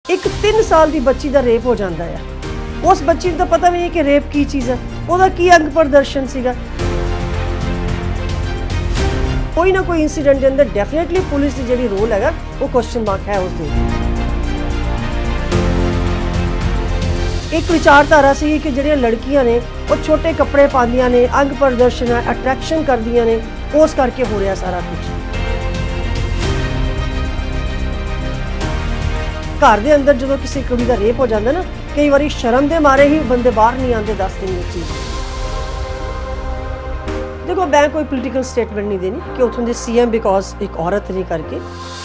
एक 3 साल की बच्ची का रेप हो जाता है, उस बच्ची को तो पता भी नहीं कि रेप की चीज़ है, ਉਹਦਾ ਕੀ अंग प्रदर्शन ਸੀਗਾ। कोई ना कोई इंसीडेंट के अंदर डेफिनेटली पुलिस की जी रोल है वो क्वेश्चन मार्क है उस दिन। एक विचारधारा सी कि ਜਿਹੜੀਆਂ लड़कियां ने वो छोटे कपड़े पांदियां ने, अंग प्रदर्शन है, अट्रैक्शन करदियां ने, उस करके हो रहा सारा कुछ। घर के अंदर जो किसी कुड़ी का रेप हो जाता ना, कई बार शर्म के मारे ही बंदे बाहर नहीं आते, दस दिन इस चीज़। देखो मैं कोई पोलिटिकल स्टेटमेंट नहीं देनी कि उतों के CM बिकॉज एक औरत नहीं करके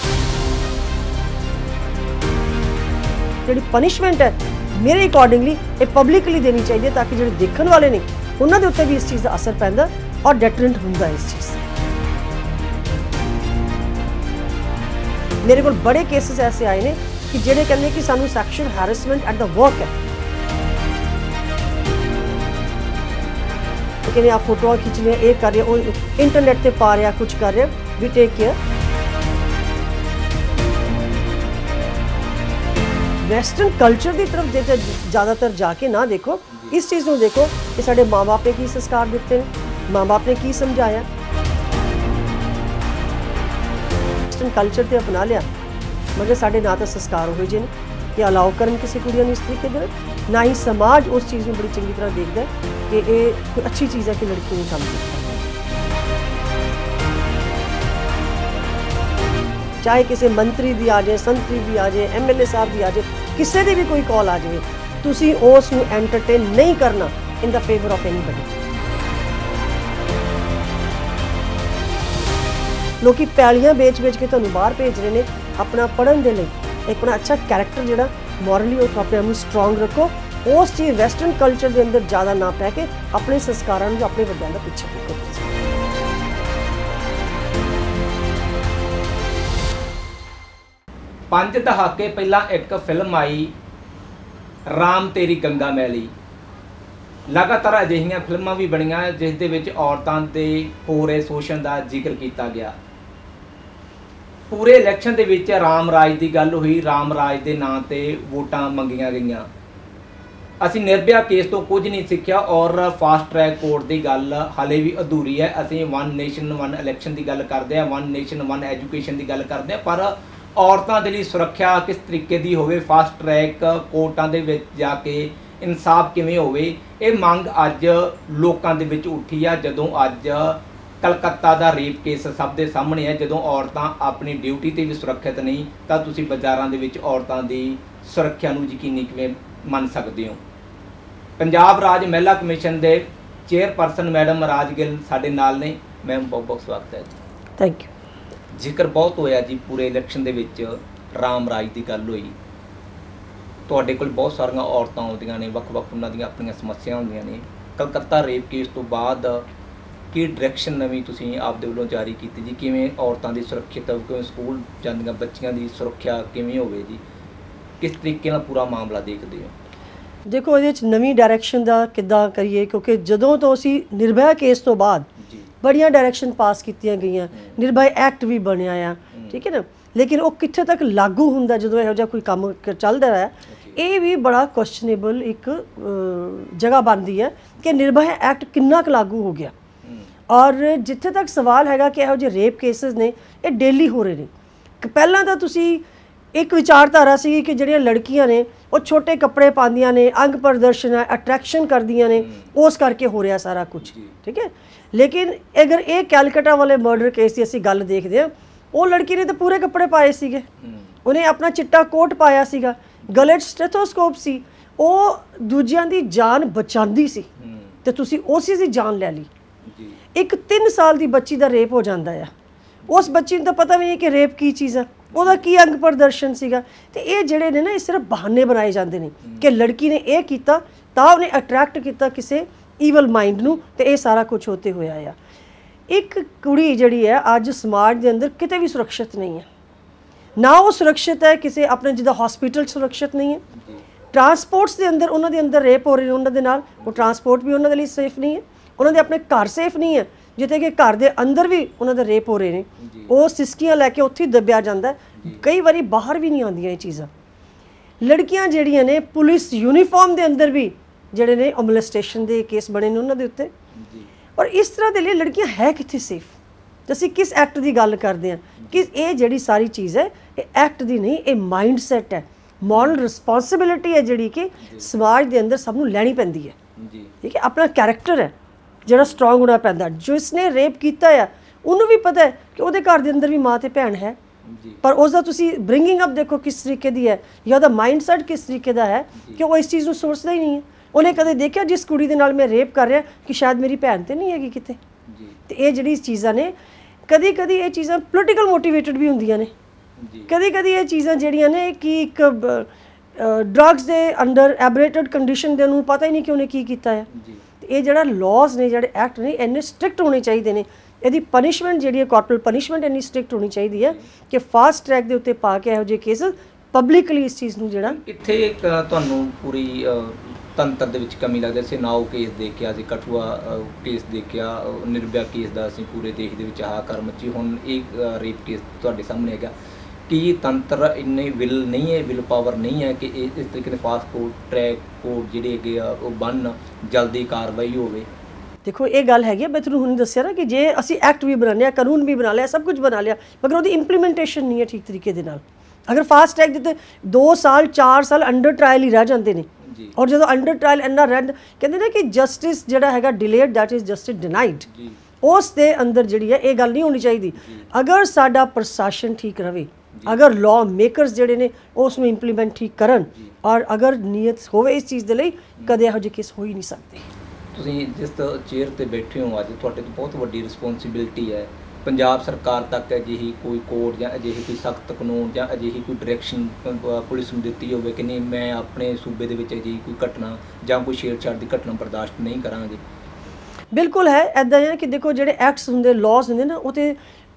जी पनिशमेंट है मेरे अकॉर्डिंगली ये पब्लिकली देनी चाहिए, ताकि जो देखने वाले ने उन्होंने उत्ते भी इस चीज़ का असर पैंदा और डेटरेंट होंदा इस चीज़। मेरे को बड़े केसेस ऐसे आए हैं कि जेडे कहते कि सानू sexual harassment at the work है, कहने आप फोटो खिंच रहे, ये कर रहे, इंटरनेट पे पा रहे, कुछ कर रहे, we take care. Western culture की तरफ ज़्यादातर जाके ना देखो, इस चीज़ को देखो कि साढ़े माँ बाप ने की संस्कार दिते हैं, माँ बाप ने की समझाया। वैसटर्न कल्चर तो अपना लिया, मगर साढ़े ना तो संस्कार हो जे कि अलाउ करन किसी कुड़ियां इस तरीके दे, ना ही समाज उस चीज़ में बड़ी चंगी तरह देखता है कि ये कोई अच्छी चीज़ है कि लड़की नहीं काम करती। चाहे किसी मंत्री भी आ जाए, संतरी भी आ जाए, MLA साहब भी आ जाए, किसी की भी कोई कॉल आ जाए, तुसी उस नूं एंटरटेन नहीं करना in the favour of anybody. लोग पैलियां बेच बेच के तुहानूं बाहर भेज रहे हैं अपना पढ़न दे लई, अपना अच्छा कैरेक्टर जिहड़ा मॉरली वो अपने आप स्ट्रोंग रखो, उस चीज़ वैसटर्न कल्चर के अंदर ज़्यादा ना पै के अपने संस्कारां नूं अपने वड्डिआं दा पिछे रखो। पंज दहाके पहला एक फिल्म आई राम तेरी गंगा मैली, लगातार अजिहियां फिल्मां भी बणियां जिस दे विच औरतां दे हो रहे शोषण का जिक्र किया गया। पूरे इलैक्शन दे विच राम राज की गल हुई, राम राज के नां ते वोटां मंगियां गईयां। असीं निर्भया केस तो कुछ नहीं सीखिया और फास्ट ट्रैक कोर्ट की गल हाले भी अधूरी है। असीं वन नेशन वन इलैक्शन की गल करते हैं, वन नेशन वन एजुकेशन की गल करते हैं, पर औरतां दे लई सुरक्षा किस तरीके की होवे, फास्ट ट्रैक कोर्टां दे विच जाके इंसाफ किवें होवे, ये मंग अज लोकां दे विच उठी आ। जदों अज कलकत्ता का रेप केस सब दे सामने है, जदों औरतां अपनी ड्यूटी ते भी सुरक्षित नहीं, तां तुसीं बाज़ारां दे विच औरतां दी सुरक्षा नूं यकीनी किवें मन सकते हो। पंजाब राज महिला कमीशन के चेयरपर्सन मैडम राज गिल साडे नाल ने, मैम बहुत बहुत स्वागत है जी। Thank you. जिक्र बहुत होया जी पूरे इलैक्शन दे विच राम राज की गल हुई, तुहाडे कोल बहुत सारियां औरतां आउंदियां ने, वख-वख उन्हां दीयां अपणीआं समस्यावां हुंदियां ने। कलकत्ता रेप केस तो बाद की डायरैक्शन नवीं तुसीं आपदे वल्लों जारी कीती जी, किवें औरतां दी सुरक्षित, किवें स्कूल जांदियां बच्चियां दी सुरक्षा किवें होवे जी, किस तरीके नाल पूरा मामला देखदे हो? देखो ये नवीं डायरैक्शन का किद्दां करिए, क्योंकि जदों तो असीं निर्भया केस तो बाद बड़ियां डायरैक्शन पास कीतियां गईयां, निर्भया एक्ट भी बनिया आ, ठीक है ना, लेकिन वो कित्थे तक लागू हुंदा जदों इहो जिहा कोई काम चलदा है, ये भी बड़ा क्वेश्चनेबल एक जगह बनती है कि निर्भया एक्ट किन्ना क लागू हो गया। और जिथे तक सवाल हैगा कि इहो जिहे रेप केसेस ने ये डेली हो रहे हैं। पहलां तां तुसीं एक विचारधारा सी कि ਜਿਹੜੀਆਂ लड़कियां ने वो छोटे कपड़े पांदियां ने, अंग प्रदर्शन है, अट्रैक्शन करदियां ने, उस करके हो रहा सारा कुछ, ठीक है। लेकिन अगर ये कैलकटा वाले मर्डर केस की असीं गल देखते हैं, वो लड़की ने तो पूरे कपड़े पाए सीगे, उन्हें अपना चिट्टा कोट पाया सीगा, गले स्टेथोस्कोप सी, वो दूजियां दी जान बचांदी सी ते तुसीं उसी दी जान ले ली। एक 3 साल की बच्ची का रेप हो जाता है, उस बच्ची को तो पता भी नहीं कि रेप की चीज़ है, ਉਹਦਾ ਕੀ अंग प्रदर्शन ਸੀਗਾ। ਤੇ ਇਹ ਜਿਹੜੇ ਨੇ ਨਾ ਇਹ ਸਿਰਫ ਬਹਾਨੇ ਬਣਾਏ ਜਾਂਦੇ ਨੇ ਕਿ ਲੜਕੀ ਨੇ ਇਹ ਕੀਤਾ ਤਾਂ ਉਹਨੇ ਅਟਰੈਕਟ ਕੀਤਾ ਕਿਸੇ ਈਵਲ ਮਾਈਂਡ ਨੂੰ, ਤੇ ਇਹ ਸਾਰਾ ਕੁਝ ਹੋਤੇ ਹੋਇਆ ਆ। ਇੱਕ ਕੁੜੀ ਜਿਹੜੀ ਹੈ ਅੱਜ ਸਮਾਜ ਦੇ ਅੰਦਰ ਕਿਤੇ ਵੀ ਸੁਰੱਖਿਅਤ ਨਹੀਂ ਹੈ, ਨਾ ਉਹ ਸੁਰੱਖਿਅਤ ਹੈ ਕਿਸੇ ਆਪਣੇ ਜਿੱਦਾਂ ਹਸਪੀਟਲ ਸੁਰੱਖਿਅਤ ਨਹੀਂ ਹੈ, ट्रांसपोर्ट्स के अंदर उन्होंने अंदर रेप हो रहे हैं उन्होंने नाल, वो ट्रांसपोर्ट भी उन्होंने लिए सेफ नहीं है, उन्होंने अपने घर सेफ नहीं है, जिथे कि घर के अंदर भी उन्होंने रेप हो रहे हैं, वो सिसकियां लैके उत्थे दबिया जाता है, कई बारी बाहर भी नहीं आंदियां ये चीज़ां। ਲੜਕੀਆਂ ਜਿਹੜੀਆਂ ਨੇ ਪੁਲਿਸ ਯੂਨੀਫਾਰਮ ਦੇ ਅੰਦਰ ਵੀ ਜਿਹੜੇ ਨੇ ਮੋਲੈਸਟੇਸ਼ਨ ਦੇ ਕੇਸ ਬਣੇ ਨੇ ਉਹਨਾਂ ਦੇ ਉੱਤੇ। ਔਰ ਇਸ ਤਰ੍ਹਾਂ ਦੇ ਲਈ ਲੜਕੀਆਂ ਹੈ ਕਿੱਥੇ ਸੇਫ? ਅਸੀਂ ਕਿਸ ਐਕਟ ਦੀ ਗੱਲ ਕਰਦੇ ਹਾਂ ਕਿ ਇਹ ਜਿਹੜੀ ਸਾਰੀ ਚੀਜ਼ ਹੈ ਇਹ ਐਕਟ ਦੀ ਨਹੀਂ, ਇਹ ਮਾਈਂਡ ਸੈਟ ਹੈ, ਮੋਰਲ ਰਿਸਪੌਂਸਿਬਿਲਿਟੀ ਹੈ ਜਿਹੜੀ ਕਿ ਸਮਾਜ ਦੇ ਅੰਦਰ ਸਭ ਨੂੰ ਲੈਣੀ ਪੈਂਦੀ ਹੈ। ਠੀਕ ਹੈ, ਆਪਣਾ ਕੈਰੈਕਟਰ ਹੈ ਜਿਹੜਾ ਸਟਰੋਂਗ ਹੋਣਾ ਪੈਂਦਾ। ਜਿਸ ਨੇ ਰੇਪ ਕੀਤਾ ਆ ਉਹਨੂੰ ਵੀ ਪਤਾ ਹੈ ਕਿ ਉਹਦੇ ਘਰ ਦੇ ਅੰਦਰ ਵੀ ਮਾਂ ਤੇ ਭੈਣ ਹੈ, ਪਰ ਉਸ ਦਾ ਤੁਸੀਂ ਬ੍ਰਿੰਗਿੰਗ ਅਪ ਦੇਖੋ ਕਿਸ ਤਰੀਕੇ ਦੀ ਹੈ, ਜਾਂ ਉਹਦਾ ਮਾਈਂਡ ਸੈਟ ਕਿਸ ਤਰੀਕੇ ਦਾ ਹੈ ਕਿ ਉਹ ਇਸ ਚੀਜ਼ ਨੂੰ ਸੋਚਦਾ ਹੀ ਨਹੀਂ ਹੈ। ਉਹਨੇ ਕਦੇ ਦੇਖਿਆ ਜਿਸ ਕੁੜੀ ਦੇ ਨਾਲ ਮੈਂ ਰੇਪ ਕਰ ਰਿਹਾ ਕਿ ਸ਼ਾਇਦ ਮੇਰੀ ਭੈਣ ਤੇ ਨਹੀਂ ਹੈਗੀ ਕਿਤੇ। ਤੇ ਇਹ ਜਿਹੜੀ ਚੀਜ਼ਾਂ ਨੇ ਕਦੀ ਕਦੀ ਇਹ ਚੀਜ਼ਾਂ ਪੋਲੀਟੀਕਲ ਮੋਟੀਵੇਟਡ ਵੀ ਹੁੰਦੀਆਂ ਨੇ, ਕਦੀ ਕਦੀ ਇਹ ਚੀਜ਼ਾਂ ਜਿਹੜੀਆਂ ਨੇ ਕਿ ਇੱਕ ਡਰੱਗਸ ਦੇ ਅੰਡਰ ਐਬਰੇਟਡ ਕੰਡੀਸ਼ਨ ਦੇ ਨੂੰ ਪਤਾ ਹੀ ਨਹੀਂ ਕਿ ਉਹਨੇ ਕੀ ਕੀਤਾ ਹੈ। ਤੇ ਇਹ ਜਿਹੜਾ ਲਾਜ਼ ਨੇ, ਜਿਹੜੇ ਐਕਟ ਨੇ, ਇੰਨੇ ਸਟ੍ਰਿਕਟ ਹੋਣੇ ਚਾਹੀਦੇ ਨੇ। ਇਹਦੀ ਪਨਿਸ਼ਮੈਂਟ ਜਿਹੜੀ ਹੈ, ਕਾਰਪੋਰਲ ਪਨਿਸ਼ਮੈਂਟ ਇੰਨੀ ਸਟ੍ਰਿਕਟ ਹੋਣੀ ਚਾਹੀਦੀ ਹੈ ਕਿ ਫਾਸਟ ਟਰੈਕ ਦੇ ਉੱਤੇ ਪਾ ਕੇ ਇਹੋ ਜਿਹੇ ਕੇਸ ਪਬਲਿਕਲੀ ਇਸ ਚੀਜ਼ ਨੂੰ ਜਿਹੜਾ ਇੱਥੇ ਇੱਕ ਤੁਹਾਨੂੰ ਪੂਰੀ ਤੰਤਰ ਦੇ ਵਿੱਚ ਕਮੀ ਲੱਗਦੀ। ਅਸੀਂ ਨਾਓ ਕੇਸ ਦੇਖਿਆ, ਅਸੀਂ ਕਠੂਆ ਕੇਸ ਦੇਖਿਆ, ਨਿਰਭਇਆ ਕੇਸ ਦਾ ਅਸੀਂ ਪੂਰੇ ਦੇਸ਼ ਦੇ ਵਿੱਚ ਹਾਹਾਕਾਰ ਮੱਚੀ। ਹੁਣ ਇਹ ਰੇਪ ਕੇਸ ਤੁਹਾਡੇ ਸਾਹਮਣੇ ਹੈਗਾ। ਕੀ ਤੰਤਰ ਇੰਨੇ ਵਿਲ ਨਹੀਂ ਹੈ, ਵਿਲ ਪਾਵਰ ਨਹੀਂ ਹੈ ਕਿ ਇਹ ਇਸ ਤਰੀਕੇ ਦੇ ਫਾਸਟ ਕੋਰਟ ਟਰੈਕ ਕੋਰਟ ਜਿਹੜੇ ਹੈਗੇ ਆ ਉਹ ਬਣਨ, ਜਲਦੀ ਕਾਰਵਾਈ ਹੋਵੇ? ਦੇਖੋ ਇਹ ਗੱਲ ਹੈਗੀ, ਮੈਂ ਤੁਹਾਨੂੰ ਹੁਣ ਦੱਸਿਆ ਨਾ ਕਿ ਜੇ ਅਸੀਂ ਐਕਟ ਵੀ ਬਣਾ ਲਿਆ, ਕਾਨੂੰਨ ਵੀ ਬਣਾ ਲਿਆ, ਸਭ ਕੁਝ ਬਣਾ ਲਿਆ, ਮਗਰ ਉਹਦੀ ਇੰਪਲੀਮੈਂਟੇਸ਼ਨ ਨਹੀਂ ਹੈ ਠੀਕ ਤਰੀਕੇ ਦੇ ਨਾਲ। ਅਗਰ ਫਾਸਟ ਟਰੈਕ ਦੇ 2 ਸਾਲ 4 ਸਾਲ ਅੰਡਰ ਟਰਾਇਲ ਹੀ ਰਹਿ ਜਾਂਦੇ ਨੇ, ਔਰ ਜਦੋਂ ਅੰਡਰ ਟਰਾਇਲ ਇੰਨਾ ਰਹਿ ਕਹਿੰਦੇ ਨੇ ਕਿ ਜਸਟਿਸ ਜਿਹੜਾ ਹੈਗਾ delayed that is justice denied, ਉਸ ਦੇ ਅੰਦਰ ਜਿਹੜੀ ਹੈ ਇਹ ਗੱਲ ਨਹੀਂ ਹੋਣੀ ਚਾਹੀਦੀ। ਅਗਰ ਸਾਡਾ ਪ੍ਰਸ਼ਾਸਨ ਠੀਕ ਰਵੇ, ਅਗਰ ਲਾਅ ਮੇਕਰਸ ਜਿਹੜੇ ਨੇ ਉਸ ਨੂੰ ਇੰਪਲੀਮੈਂਟ ਠੀਕ ਕਰਨ, ਔਰ ਅਗਰ ਨੀਅਤ ਹੋਵੇ ਇਸ ਚੀਜ਼ ਦੇ ਲਈ, ਕਦੇ ਇਹੋ ਜਿਹੇ ਕੇਸ ਹੋ ਹੀ ਨਹੀਂ ਸਕਦੇ। ਤੁਸੀਂ ਜਿਸ ਚੇਅਰ ਤੇ ਬੈਠੇ ਹੋ ਅੱਜ, ਤੁਹਾਡੇ ਤੋਂ ਬਹੁਤ ਵੱਡੀ ਰਿਸਪੌਂਸਿਬਿਲਿਟੀ ਹੈ। ਪੰਜਾਬ ਸਰਕਾਰ ਤੱਕ ਅਜਿਹੀ ਕੋਈ ਕੋਡ ਜਾਂ ਅਜਿਹੀ ਕੋਈ ਸਖਤ ਕਾਨੂੰਨ ਜਾਂ ਅਜਿਹੀ ਕੋਈ ਡਾਇਰੈਕਸ਼ਨ ਪੁਲਿਸ ਨੂੰ ਦਿੱਤੀ ਹੋਵੇ ਕਿ ਨਹੀਂ, ਮੈਂ ਆਪਣੇ ਸੂਬੇ ਦੇ ਵਿੱਚ ਅਜਿਹੀ ਕੋਈ ਘਟਨਾ ਜਾਂ ਕੋਈ ਛੇੜਛਾੜ ਦੀ ਘਟਨਾ ਬਰਦਾਸ਼ਤ ਨਹੀਂ ਕਰਾਂਗੇ? ਬਿਲਕੁਲ ਹੈ, ਇੱਦਾਂ ਹੈ ਕਿ ਦੇਖੋ ਜਿਹੜੇ ਐਕਟਸ ਹੁੰਦੇ, ਲਾਜ਼ ਹੁੰਦੇ ਨਾ, ਉਹ ਤੇ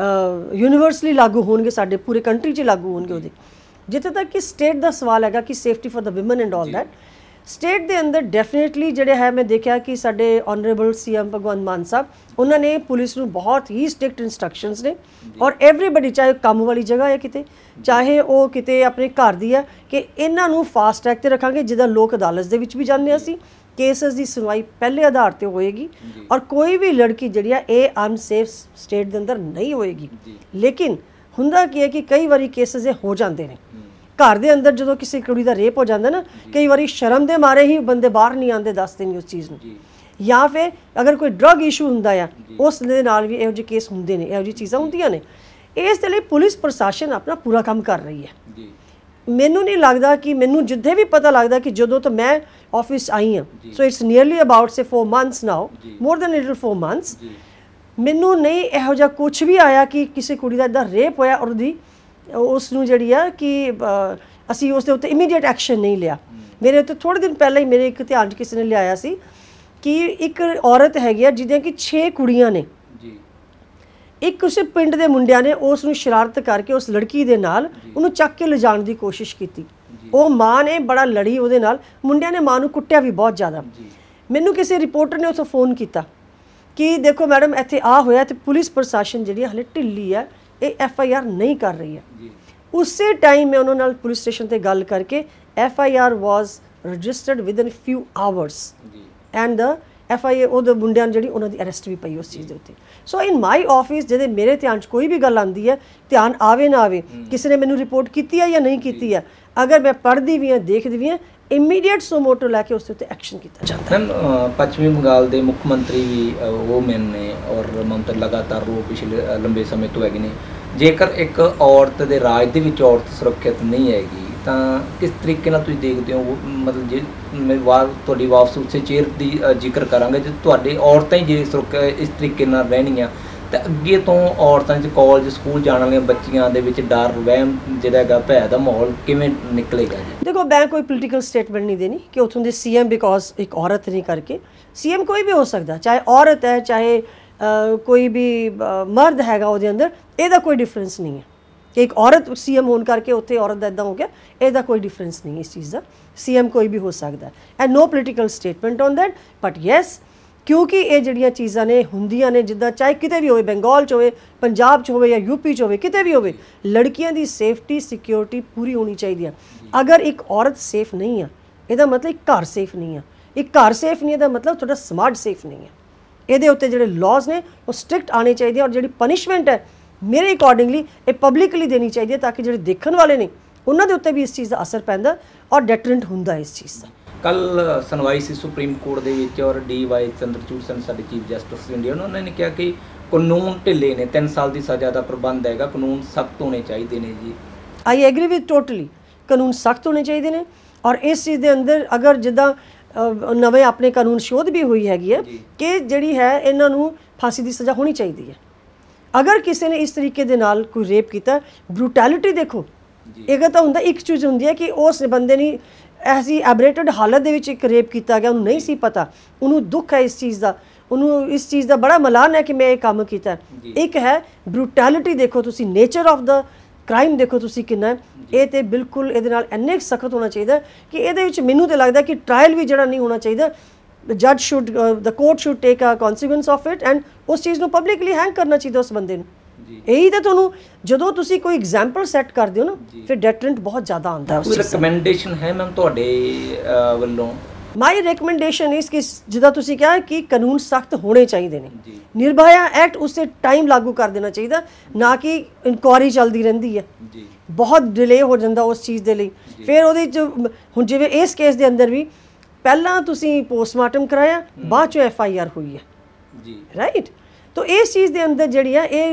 ਯੂਨੀਵਰਸਲੀ ਲਾਗੂ ਹੋਣਗੇ, ਸਾਡੇ ਪੂਰੇ ਕੰਟਰੀ 'ਚ ਲਾਗੂ ਹੋਣਗੇ ਉਹਦੇ। ਜਿੱਥੇ ਤੱਕ ਕਿ ਸਟੇਟ ਦਾ ਸਵਾਲ ਹੈਗਾ ਕਿ safety for the women and all that, state ਦੇ ਅੰਦਰ ਡੈਫੀਨੇਟਲੀ ਜਿਹੜੇ ਹੈ, ਮੈਂ ਦੇਖਿਆ ਕਿ ਸਾਡੇ ਆਨਰੇਬਲ ਸੀਐਮ ਭਗਵੰਤ ਮਾਨ ਸਾਹਿਬ, ਉਹਨਾਂ ਨੇ ਪੁਲਿਸ ਨੂੰ ਬਹੁਤ ਹੀ ਸਟ੍ਰਿਕਟ ਇੰਸਟਰਕਸ਼ਨਸ ਨੇ, ਔਰ ਐਵਰੀਬਡੀ, ਚਾਹੇ ਕੰਮ ਵਾਲੀ ਜਗ੍ਹਾ ਹੈ ਕਿਤੇ, ਚਾਹੇ ਉਹ ਕਿਤੇ ਆਪਣੇ ਘਰ ਦੀ ਹੈ, ਕਿ ਇਹਨਾਂ ਨੂੰ ਫਾਸਟ ਟਰੈਕ ਤੇ ਰੱਖਾਂਗੇ। ਜਿੱਦਾਂ ਲੋਕ ਅਦਾਲਤ ਦੇ ਵਿੱਚ ਵੀ ਜਾਂਦੇ ਹਾਂ ਅਸੀਂ, ਕੇਸਿਸ ਦੀ ਸੁਣਵਾਈ ਪਹਿਲੇ ਆਧਾਰ ਤੇ ਹੋਏਗੀ, ਔਰ ਕੋਈ ਵੀ ਲੜਕੀ ਜਿਹੜੀ ਆ ਇਹ ਅਨਸੇਫ ਸਟੇਟ ਦੇ ਅੰਦਰ ਨਹੀਂ ਹੋਏਗੀ। ਲੇਕਿਨ ਹੁੰਦਾ ਕੀ ਹੈ ਕਿ ਕਈ ਵਾਰੀ ਕੇਸਿਸ ਇਹ ਹੋ ਜਾਂਦੇ ਨੇ ਘਰ ਦੇ ਅੰਦਰ, ਜਦੋਂ ਕਿਸੇ ਕੁੜੀ ਦਾ ਰੇਪ ਹੋ ਜਾਂਦਾ ਨਾ, ਕਈ ਵਾਰੀ ਸ਼ਰਮ ਦੇ ਮਾਰੇ ਹੀ ਬੰਦੇ ਬਾਹਰ ਨਹੀਂ ਆਉਂਦੇ, ਦੱਸਦੇ ਨਹੀਂ ਉਸ ਚੀਜ਼ ਨੂੰ, ਜਾਂ ਫਿਰ ਅਗਰ ਕੋਈ ਡਰੱਗ ਇਸ਼ੂ ਹੁੰਦਾ ਆ ਉਸ ਦੇ ਨਾਲ ਵੀ ਇਹੋ ਜਿਹੇ ਕੇਸ ਹੁੰਦੇ ਨੇ, ਇਹੋ ਜਿਹੀ ਚੀਜ਼ਾਂ ਹੁੰਦੀਆਂ ਨੇ। ਇਸ ਦੇ ਲਈ ਪੁਲਿਸ ਪ੍ਰਸ਼ਾਸਨ ਆਪਣਾ ਪੂਰਾ ਕੰਮ ਕਰ ਰਹੀ ਹੈ। ਮੈਨੂੰ ਨਹੀਂ ਲੱਗਦਾ ਕਿ ਮੈਨੂੰ ਜਿੱਥੇ ਵੀ ਪਤਾ ਲੱਗਦਾ ਕਿ ਜਦੋਂ ਤੋਂ ਮੈਂ ਆਫਿਸ ਆਈ ਹਾਂ, so it's nearly about say 4 months now, more than little 4 months, ਮੈਨੂੰ ਨਹੀਂ ਇਹੋ ਜਿਹਾ ਕੁਝ ਵੀ ਆਇਆ ਕਿ ਕਿਸੇ ਕੁੜੀ ਦਾ ਇੱਦਾਂ ਰੇਪ ਹੋਇਆ ਔਰ ਉਹਦੀ ਉਸ ਨੂੰ ਜਿਹੜੀ ਆ ਕਿ ਅਸੀਂ ਉਸ ਦੇ ਉੱਤੇ ਇਮੀਡੀਏਟ ਐਕਸ਼ਨ ਨਹੀਂ ਲਿਆ। ਮੇਰੇ ਉੱਤੇ ਥੋੜ੍ਹੇ ਦਿਨ ਪਹਿਲਾਂ ਹੀ ਮੇਰੇ ਇੱਕ ਧਿਆਨ 'ਚ ਕਿਸੇ ਨੇ ਲਿਆਇਆ ਸੀ ਕਿ ਇੱਕ ਔਰਤ ਹੈਗੀ ਆ ਜਿਹਦੀਆਂ ਕਿ 6 ਕੁੜੀਆਂ ਨੇ, ਇੱਕ ਉਸ ਪਿੰਡ ਦੇ ਮੁੰਡਿਆਂ ਨੇ ਉਸ ਨੂੰ ਸ਼ਰਾਰਤ ਕਰਕੇ ਉਸ ਲੜਕੀ ਦੇ ਨਾਲ ਉਹਨੂੰ ਚੱਕ ਕੇ ਲਿਜਾਣ ਦੀ ਕੋਸ਼ਿਸ਼ ਕੀਤੀ। ਉਹ ਮਾਂ ਨੇ ਬੜਾ ਲੜੀ ਉਹਦੇ ਨਾਲ, ਮੁੰਡਿਆਂ ਨੇ ਮਾਂ ਨੂੰ ਕੁੱਟਿਆ ਵੀ ਬਹੁਤ ਜ਼ਿਆਦਾ। ਮੈਨੂੰ ਕਿਸੇ ਰਿਪੋਰਟਰ ਨੇ ਉੱਥੋਂ ਫੋਨ ਕੀਤਾ ਕਿ ਦੇਖੋ ਮੈਡਮ ਇੱਥੇ ਆ ਹੋਇਆ, ਤੇ ਪੁਲਿਸ ਪ੍ਰਸ਼ਾਸਨ ਜਿਹੜੀ ਹਲੇ ਢਿੱਲੀ ਹੈ, ਇਹ FIR ਨਹੀਂ ਕਰ ਰਹੀ ਹੈ। ਉਸੇ ਟਾਈਮ ਮੈਂ ਉਹਨਾਂ ਨਾਲ ਪੁਲਿਸ ਸਟੇਸ਼ਨ ਤੇ ਗੱਲ ਕਰਕੇ FIR was registered within few hours and the FIA ਉਹਦੇ ਮੁੰਡਿਆਂ ਨੂੰ ਜਿਹੜੀ ਉਹਨਾਂ ਦੀ ਅਰੈਸਟ ਵੀ ਪਈ ਉਸ ਚੀਜ਼ ਦੇ ਉੱਤੇ। ਸੋ ਇਨ ਮਾਈ ਆਫਿਸ ਜਦੋਂ ਮੇਰੇ ਧਿਆਨ 'ਚ ਕੋਈ ਵੀ ਗੱਲ ਆਉਂਦੀ ਹੈ, ਧਿਆਨ ਆਵੇ ਨਾ ਆਵੇ, ਕਿਸੇ ਨੇ ਮੈਨੂੰ ਰਿਪੋਰਟ ਕੀਤੀ ਹੈ ਜਾਂ ਨਹੀਂ ਕੀਤੀ ਹੈ, ਅਗਰ ਮੈਂ ਪੜ੍ਹਦੀ ਵੀ ਹਾਂ, ਦੇਖਦੀ ਵੀ ਹਾਂ, ਇਮੀਡੀਏਟ ਸੋਮੋਟੋ ਲੈ ਕੇ ਉਸ ਦੇ ਉੱਤੇ ਐਕਸ਼ਨ ਕੀਤਾ ਜਾਂਦਾ। ਮੈਮ ਪੱਛਮੀ ਬੰਗਾਲ ਦੇ ਮੁੱਖ ਮੰਤਰੀ ਵੀ ਵੂਮੈਨ ਨੇ ਔਰ ਮਮਤਾ ਲਗਾਤਾਰ ਰੋ ਪਿਛਲੇ ਲੰਬੇ ਸਮੇਂ ਤੋਂ ਹੈਗੇ ਨੇ। ਜੇਕਰ ਇੱਕ ਔਰਤ ਦੇ ਰਾਜ ਦੇ ਵਿੱਚ ਔਰਤ ਸੁਰੱਖਿਅਤ ਨਹੀਂ ਹੈਗੀ ਤਾਂ ਕਿਸ ਤਰੀਕੇ ਨਾਲ ਤੁਸੀਂ ਦੇਖਦੇ ਹੋ? ਮਤਲਬ ਜੇ ਮੈਂ ਤੁਹਾਡੀ ਵਾਪਸ ਉਸੇ ਚੇਅਰ ਦੀ ਜ਼ਿਕਰ ਕਰਾਂਗੇ, ਜੇ ਤੁਹਾਡੇ ਔਰਤਾਂ ਹੀ ਜੇ ਸੁਰੱਖਿਆ ਇਸ ਤਰੀਕੇ ਨਾਲ ਰਹਿਣਗੀਆਂ ਤਾਂ ਅੱਗੇ ਤੋਂ ਔਰਤਾਂ 'ਚ ਕਾਲਜ ਸਕੂਲ ਜਾਣ ਵਾਲੀਆਂ ਬੱਚੀਆਂ ਦੇ ਵਿੱਚ ਡਰ ਵਹਿਮ ਜਿਹੜਾ ਹੈਗਾ, ਭੈ ਦਾ ਮਾਹੌਲ ਕਿਵੇਂ ਨਿਕਲੇਗਾ ਜੀ? ਦੇਖੋ ਮੈਂ ਕੋਈ ਪੋਲੀਟੀਕਲ ਸਟੇਟਮੈਂਟ ਨਹੀਂ ਦੇਣੀ ਕਿ ਉੱਥੋਂ ਦੇ CM ਬਿਕੋਜ਼ ਇੱਕ ਔਰਤ ਨਹੀਂ ਕਰਕੇ, CM ਕੋਈ ਵੀ ਹੋ ਸਕਦਾ, ਚਾਹੇ ਔਰਤ ਹੈ ਚਾਹੇ ਕੋਈ ਵੀ ਮਰਦ ਹੈਗਾ, ਉਹਦੇ ਅੰਦਰ ਇਹਦਾ ਕੋਈ ਡਿਫਰੈਂਸ ਨਹੀਂ ਹੈ ਕਿ ਇੱਕ ਔਰਤ CM ਹੋਣ ਕਰਕੇ ਉੱਥੇ ਔਰਤ ਦਾ ਇੱਦਾਂ ਹੋ ਗਿਆ, ਇਹਦਾ ਕੋਈ ਡਿਫਰੈਂਸ ਨਹੀਂ ਇਸ ਚੀਜ਼ ਦਾ। CM ਕੋਈ ਵੀ ਹੋ ਸਕਦਾ and no political statement on that, but yes ਕਿਉਂਕਿ ਇਹ ਜਿਹੜੀਆਂ ਚੀਜ਼ਾਂ ਨੇ ਹੁੰਦੀਆਂ ਨੇ, ਜਿੱਦਾਂ ਚਾਹੇ ਕਿਤੇ ਵੀ ਹੋਵੇ, ਬੰਗਾਲ 'ਚ ਹੋਵੇ, ਪੰਜਾਬ 'ਚ ਹੋਵੇ ਜਾਂ ਯੂਪੀ 'ਚ ਹੋਵੇ, ਕਿਤੇ ਵੀ ਹੋਵੇ, ਲੜਕੀਆਂ ਦੀ ਸੇਫਟੀ ਸਿਕਿਉਰਿਟੀ ਪੂਰੀ ਹੋਣੀ ਚਾਹੀਦੀ ਆ। ਅਗਰ ਇੱਕ ਔਰਤ ਸੇਫ ਨਹੀਂ ਆ, ਇਹਦਾ ਮਤਲਬ ਇੱਕ ਘਰ ਸੇਫ ਨਹੀਂ ਆ। ਇੱਕ ਘਰ ਸੇਫ ਨਹੀਂ, ਇਹਦਾ ਮਤਲਬ ਤੁਹਾਡਾ ਸਮਾਜ ਸੇਫ ਨਹੀਂ ਹੈ। ਇਹਦੇ ਉੱਤੇ ਜਿਹੜੇ ਲਾਜ਼ ਨੇ ਉਹ ਸਟ੍ਰਿਕਟ ਆਉਣੇ ਚਾਹੀਦੇ, ਔਰ ਜਿਹੜੀ ਪਨਿਸ਼ਮੈਂਟ ਹੈ ਮੇਰੇ ਅਕੋਰਡਿੰਗਲੀ ਇਹ ਪਬਲਿਕਲੀ ਦੇਣੀ ਚਾਹੀਦੀ ਹੈ, ਤਾਂ ਕਿ ਜਿਹੜੇ ਦੇਖਣ ਵਾਲੇ ਨੇ ਉਹਨਾਂ ਦੇ ਉੱਤੇ ਵੀ ਇਸ ਚੀਜ਼ ਦਾ ਅਸਰ ਪੈਂਦਾ ਔਰ ਡੈਟਰੈਂਟ ਹੁੰਦਾ ਇਸ ਚੀਜ਼ ਦਾ। ਕੱਲ ਸੁਣਵਾਈ ਸੀ ਸੁਪਰੀਮ ਕੋਰਟ ਦੇ ਵਿੱਚ, ਔਰ ਡੀ.ਵਾਈ. ਚੰਦਰਚੂੜ ਸਨ ਸਾਡੇ ਚੀਫ ਜਸਟਿਸ ਇੰਡੀਆ, ਉਹਨਾਂ ਨੇ ਕਿਹਾ ਕਿ ਕਾਨੂੰਨ ਢਿੱਲੇ ਨੇ, 3 ਸਾਲ ਦੀ ਸਜ਼ਾ ਦਾ ਪ੍ਰਬੰਧ ਹੈਗਾ, ਕਾਨੂੰਨ ਸਖਤ ਹੋਣੇ ਚਾਹੀਦੇ ਨੇ ਜੀ। ਆਈ ਐਗਰੀ ਵਿਦ ਟੋਟਲੀ, ਕਾਨੂੰਨ ਸਖਤ ਹੋਣੇ ਚਾਹੀਦੇ ਨੇ। ਔਰ ਇਸ ਚੀਜ਼ ਦੇ ਅੰਦਰ ਅਗਰ ਜਿੱਦਾਂ ਨਵੇਂ ਆਪਣੇ ਕਾਨੂੰਨ ਸ਼ੋਧ ਵੀ ਹੋਈ ਹੈਗੀ ਹੈ ਕਿ ਜਿਹੜੀ ਹੈ ਇਹਨਾਂ ਨੂੰ ਫਾਂਸੀ ਦੀ ਸਜ਼ਾ ਹੋਣੀ ਚਾਹੀਦੀ ਹੈ। ਅਗਰ ਕਿਸੇ ਨੇ ਇਸ ਤਰੀਕੇ ਦੇ ਨਾਲ ਕੋਈ ਰੇਪ ਕੀਤਾ, ਬਰੂਟੈਲਿਟੀ ਦੇਖੋ, ਇਹ ਤਾਂ ਹੁੰਦਾ ਇੱਕ ਚੀਜ਼ ਹੁੰਦੀ ਹੈ ਕਿ ਉਸ ਬੰਦੇ ਨੇ ਐਸੀ ਐਬਰੇਟਡ ਹਾਲਤ ਦੇ ਵਿੱਚ ਇੱਕ ਰੇਪ ਕੀਤਾ ਗਿਆ, ਉਹਨੂੰ ਨਹੀਂ ਸੀ ਪਤਾ, ਉਹਨੂੰ ਦੁੱਖ ਹੈ ਇਸ ਚੀਜ਼ ਦਾ, ਉਹਨੂੰ ਇਸ ਚੀਜ਼ ਦਾ ਬੜਾ ਮਲਾਨ ਹੈ ਕਿ ਮੈਂ ਇਹ ਕੰਮ ਕੀਤਾ। ਇੱਕ ਹੈ ਬਰੂਟੈਲਿਟੀ, ਦੇਖੋ ਤੁਸੀਂ ਨੇਚਰ ਆਫ ਦਾ ਕ੍ਰਾਈਮ ਦੇਖੋ ਤੁਸੀਂ ਕਿੰਨਾ ਹੈ। ਇਹ ਤੇ ਬਿਲਕੁਲ ਇਹਦੇ ਨਾਲ ਇੰਨੇ ਸਖਤ ਹੋਣਾ ਚਾਹੀਦਾ ਕਿ ਇਹਦੇ ਵਿੱਚ ਮੈਨੂੰ ਤਾਂ ਲੱਗਦਾ ਕਿ ਟ੍ਰਾਇਲ ਵੀ ਜਿਹੜਾ ਨਹੀਂ ਹੋਣਾ ਚਾਹੀਦਾ। ਜੱਜ should, the court should take a consequence of it and ਉਸ ਚੀਜ਼ ਨੂੰ ਪਬਲਿਕਲੀ ਹੈਂਗ ਕਰਨਾ ਚਾਹੀਦਾ ਉਸ ਬੰਦੇ ਨੂੰ। ਇਹੀ ਤਾਂ ਤੁਹਾਨੂੰ ਜਦੋਂ ਤੁਸੀਂ ਕੋਈ ਐਗਜ਼ਾਮਪਲ ਸੈੱਟ ਕਰਦੇ ਹੋ ਨਾ, ਫਿਰ ਡੈਟਰੈਂਟ ਬਹੁਤ ਜ਼ਿਆਦਾ ਆਉਂਦਾ। ਕੋਈ ਰეკਮੈਂਡੇਸ਼ਨ ਹੈ ਮੈਮ ਤੁਹਾਡੇ ਵੱਲੋਂ? ਮਾਈ ਰეკਮੈਂਡੇਸ਼ਨ ਇਸ ਕਿ ਜਿੱਦਾਂ ਤੁਸੀਂ ਕਿਹਾ ਕਿ ਕਾਨੂੰਨ ਸਖਤ ਹੋਣੇ ਚਾਹੀਦੇ ਨੇ। ਨਿਰਭਇਆ ਐਕਟ ਉਸੇ ਟਾਈਮ ਲਾਗੂ ਕਰ ਦੇਣਾ ਚਾਹੀਦਾ, ਨਾ ਕਿ ਇਨਕੁਆਇਰੀ ਚੱਲਦੀ ਰਹਿੰਦੀ ਹੈ, ਬਹੁਤ ਡਿਲੇ ਹੋ ਜਾਂਦਾ ਉਸ ਚੀਜ਼ ਦੇ ਲਈ। ਫਿਰ ਉਹਦੇ 'ਚ ਹੁਣ ਜਿਵੇਂ ਇਸ ਕੇਸ ਦੇ ਅੰਦਰ ਵੀ ਪਹਿਲਾਂ ਤੁਸੀਂ ਪੋਸਟਮਾਰਟਮ ਕਰਾਇਆ, ਬਾਅਦ 'ਚੋਂ FIR ਹੋਈ ਹੈ ਜੀ, ਰਾਈਟ। तो इस चीज़ के अंदर जी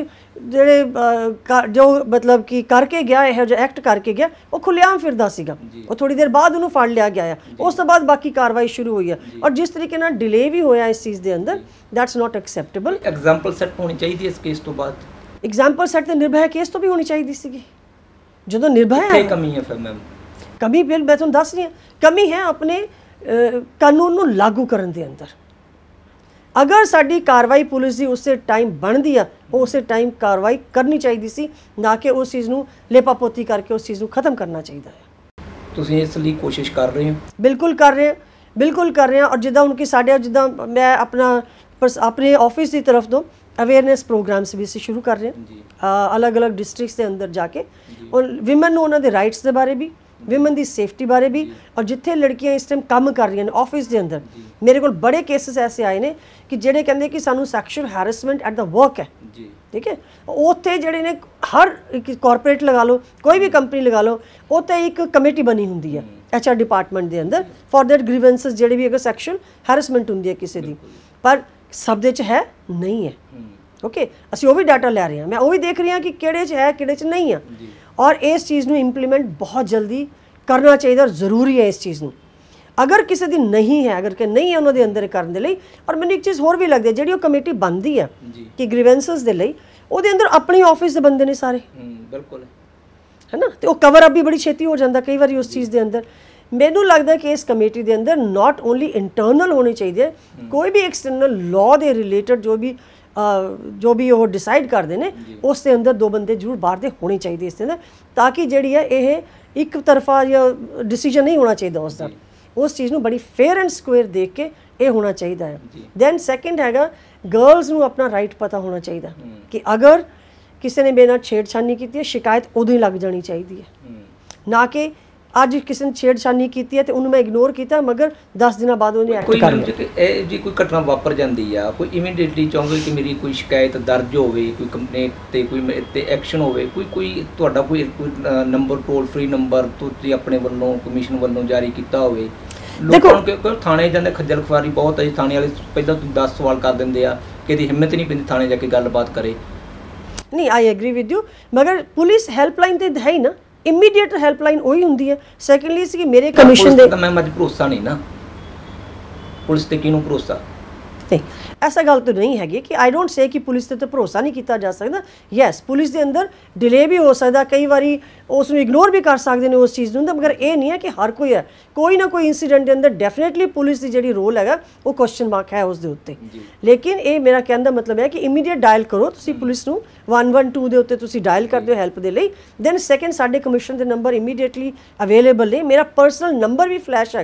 जो मतलब कि करके गया है, जो एक्ट करके गया वो खुलेआम फिरदा सीगा, वो थोड़ी देर बाद उन्होंने फड़ लिया गया है, उस तो बाद बाकी कार्रवाई शुरू हुई है। और जिस तरीके ना डिले भी होया इस चीज़ के अंदर, that's not acceptable. Example set होनी चाहिए इस केस तो बाद, एग्जाम्पल सैट तो निर्भया केस तो भी होनी चाहिए सी। जो निर्भया कमी है फिर मैम, कमी बिल मैं तुहानूं दस रही हां, कमी है अपने कानून नूं लागू करन दे अंदर। अगर साड़ी कार्रवाई पुलिस की उस टाइम बनती है, उस टाइम कार्रवाई करनी चाहिए सी, ना कि उस चीज़ को लेपापोती करके उस चीज़ को ख़त्म करना चाहिए है। तुसीं इस लिए कोशिश कर रहे हो? बिल्कुल कर रहे हैं, बिल्कुल कर रहे हैं। और जिदा उनकी साढ़े जिदा मैं अपने ऑफिस की तरफ तो अवेयरनेस प्रोग्राम्स भी शुरू कर रहे हैं अलग अलग डिस्ट्रिक्ट्स के अंदर जाके, और विमेन उन्होंने राइट्स के बारे भी, विमेन की सेफ्टी बारे भी, और जिथे लड़कियां इस टाइम काम कर रही हैं ऑफिस के अंदर, मेरे को बड़े केसेस ऐसे आए ने कि जेडे कहते कि सानू sexual harassment at the work है, ठीक है, उत्थे जेडे ने हर कॉरपोरेट लगा लो, कोई भी कंपनी लगा लो, उत्ते एक कमेटी बनी हुंदी है HR डिपार्टमेंट के अंदर फॉर दैट ग्रीवेंसेस जेडे भी अगर सैक्शुअल हैरेसमेंट हुंदी है किसी दी, पर सब दे च है नहीं है। ओके, असीं वो भी डाटा लै रहे हैं, मैं वो भी देख रही हाँ कि किहड़े च है किहड़े च नहीं है, और इस चीज़ को इंप्लीमेंट बहुत जल्दी करना चाहिए और ज़रूरी है इस चीज़ को। अगर किसी दी नहीं है, अगर कि नहीं है उन्होंने अंदर करने दे लई, और मैंने एक चीज़ होर भी लगती है जी कमेटी बनती है कि ग्रीवेंसेस दे लई ਉਹਦੇ अंदर अपने ऑफिस के बंदे ने सारे, बिल्कुल है ना, तो कवर अप भी बड़ी छेती हो जाता कई बार उस चीज़ के अंदर। मैनू लगता है कि इस कमेटी के अंदर नॉट ओनली इंटरनल होनी चाहिए, कोई भी एक्सटर्नल लॉ के रिलेटेड जो भी वो डिसाइड करते हैं उस अंदर दो बंदे जरूर बाहर के होने चाहिए इसके अंदर, ताकि जी है ये एक तरफा या डिसीजन नहीं होना चाहिए उसका, उस चीज़ को बड़ी फेयर एंड स्क्वेयर देख के ये होना चाहिए है। दैन सैकेंड हैगा गर्ल्स को अपना राइट पता होना चाहिए कि अगर किसी ने मेरे नाल छेड़छानी की है, शिकायत उदों ही लग जानी चाहिए है, ना कि अज किसी ने छेड़छानी की है तो उन्होंने मैं इग्नोर किया मगर 10 दिन बाद उन्हें एक्ट कर लिया। जी कोई घटना वापर जाती है, कोई इमीडिएटली चाहोगे कि मेरी कोई शिकायत दर्ज हो, कोई कंप्लेंट ते कोई एक्शन हो, कोई तुहाडा कोई नंबर टोल फ्री नंबर तुसीं अपने वल्लों कमीशन वल्लों जारी किया हो? देखो थाने जाते खज्जल खुआरी बहुत है, थाने वाले पहले 10 सवाल कर देंगे कि हिम्मत ही नहीं पैंदी थाने जाके गलबात करे। नहीं, आई एग्री विद यू, मगर पुलिस हेल्पलाइन तो है ही ना, इमीडिएट हेल्पलाइन वही होंगी है। सैकेंडली सी मेरे कमीशन दे मैं अज भरोसा नहीं ना, पुलिस ते किहनूं भरोसा? नहीं, ऐसा गल तो नहीं हैगी कि आई डोंट से कि पुलिस ते तो भरोसा नहीं किया जा सकता। यस, पुलिस के अंदर डिले भी हो सकता, कई बारी उसनूं इग्नोर भी कर सकते हैं उस चीज़ नूं, मगर ये नहीं है कि हर कोई है, कोई ना कोई इंसीडेंट के अंदर डेफिनेटली पुलिस की जी रोल है वो क्वेश्चन मार्क है उसके उत्ते। लेकिन ये मेरा कहने का मतलब है कि इमीडिएट डायल करो तुसीं पुलिस नूं 112 के उत्ते तुसीं डायल कर दो हैल्प के लिए। दैन सैकेंड साडे कमीशन के नंबर इमीडिएटली अवेलेबल ने, मेरा पर्सनल नंबर भी फ्लैश हैगा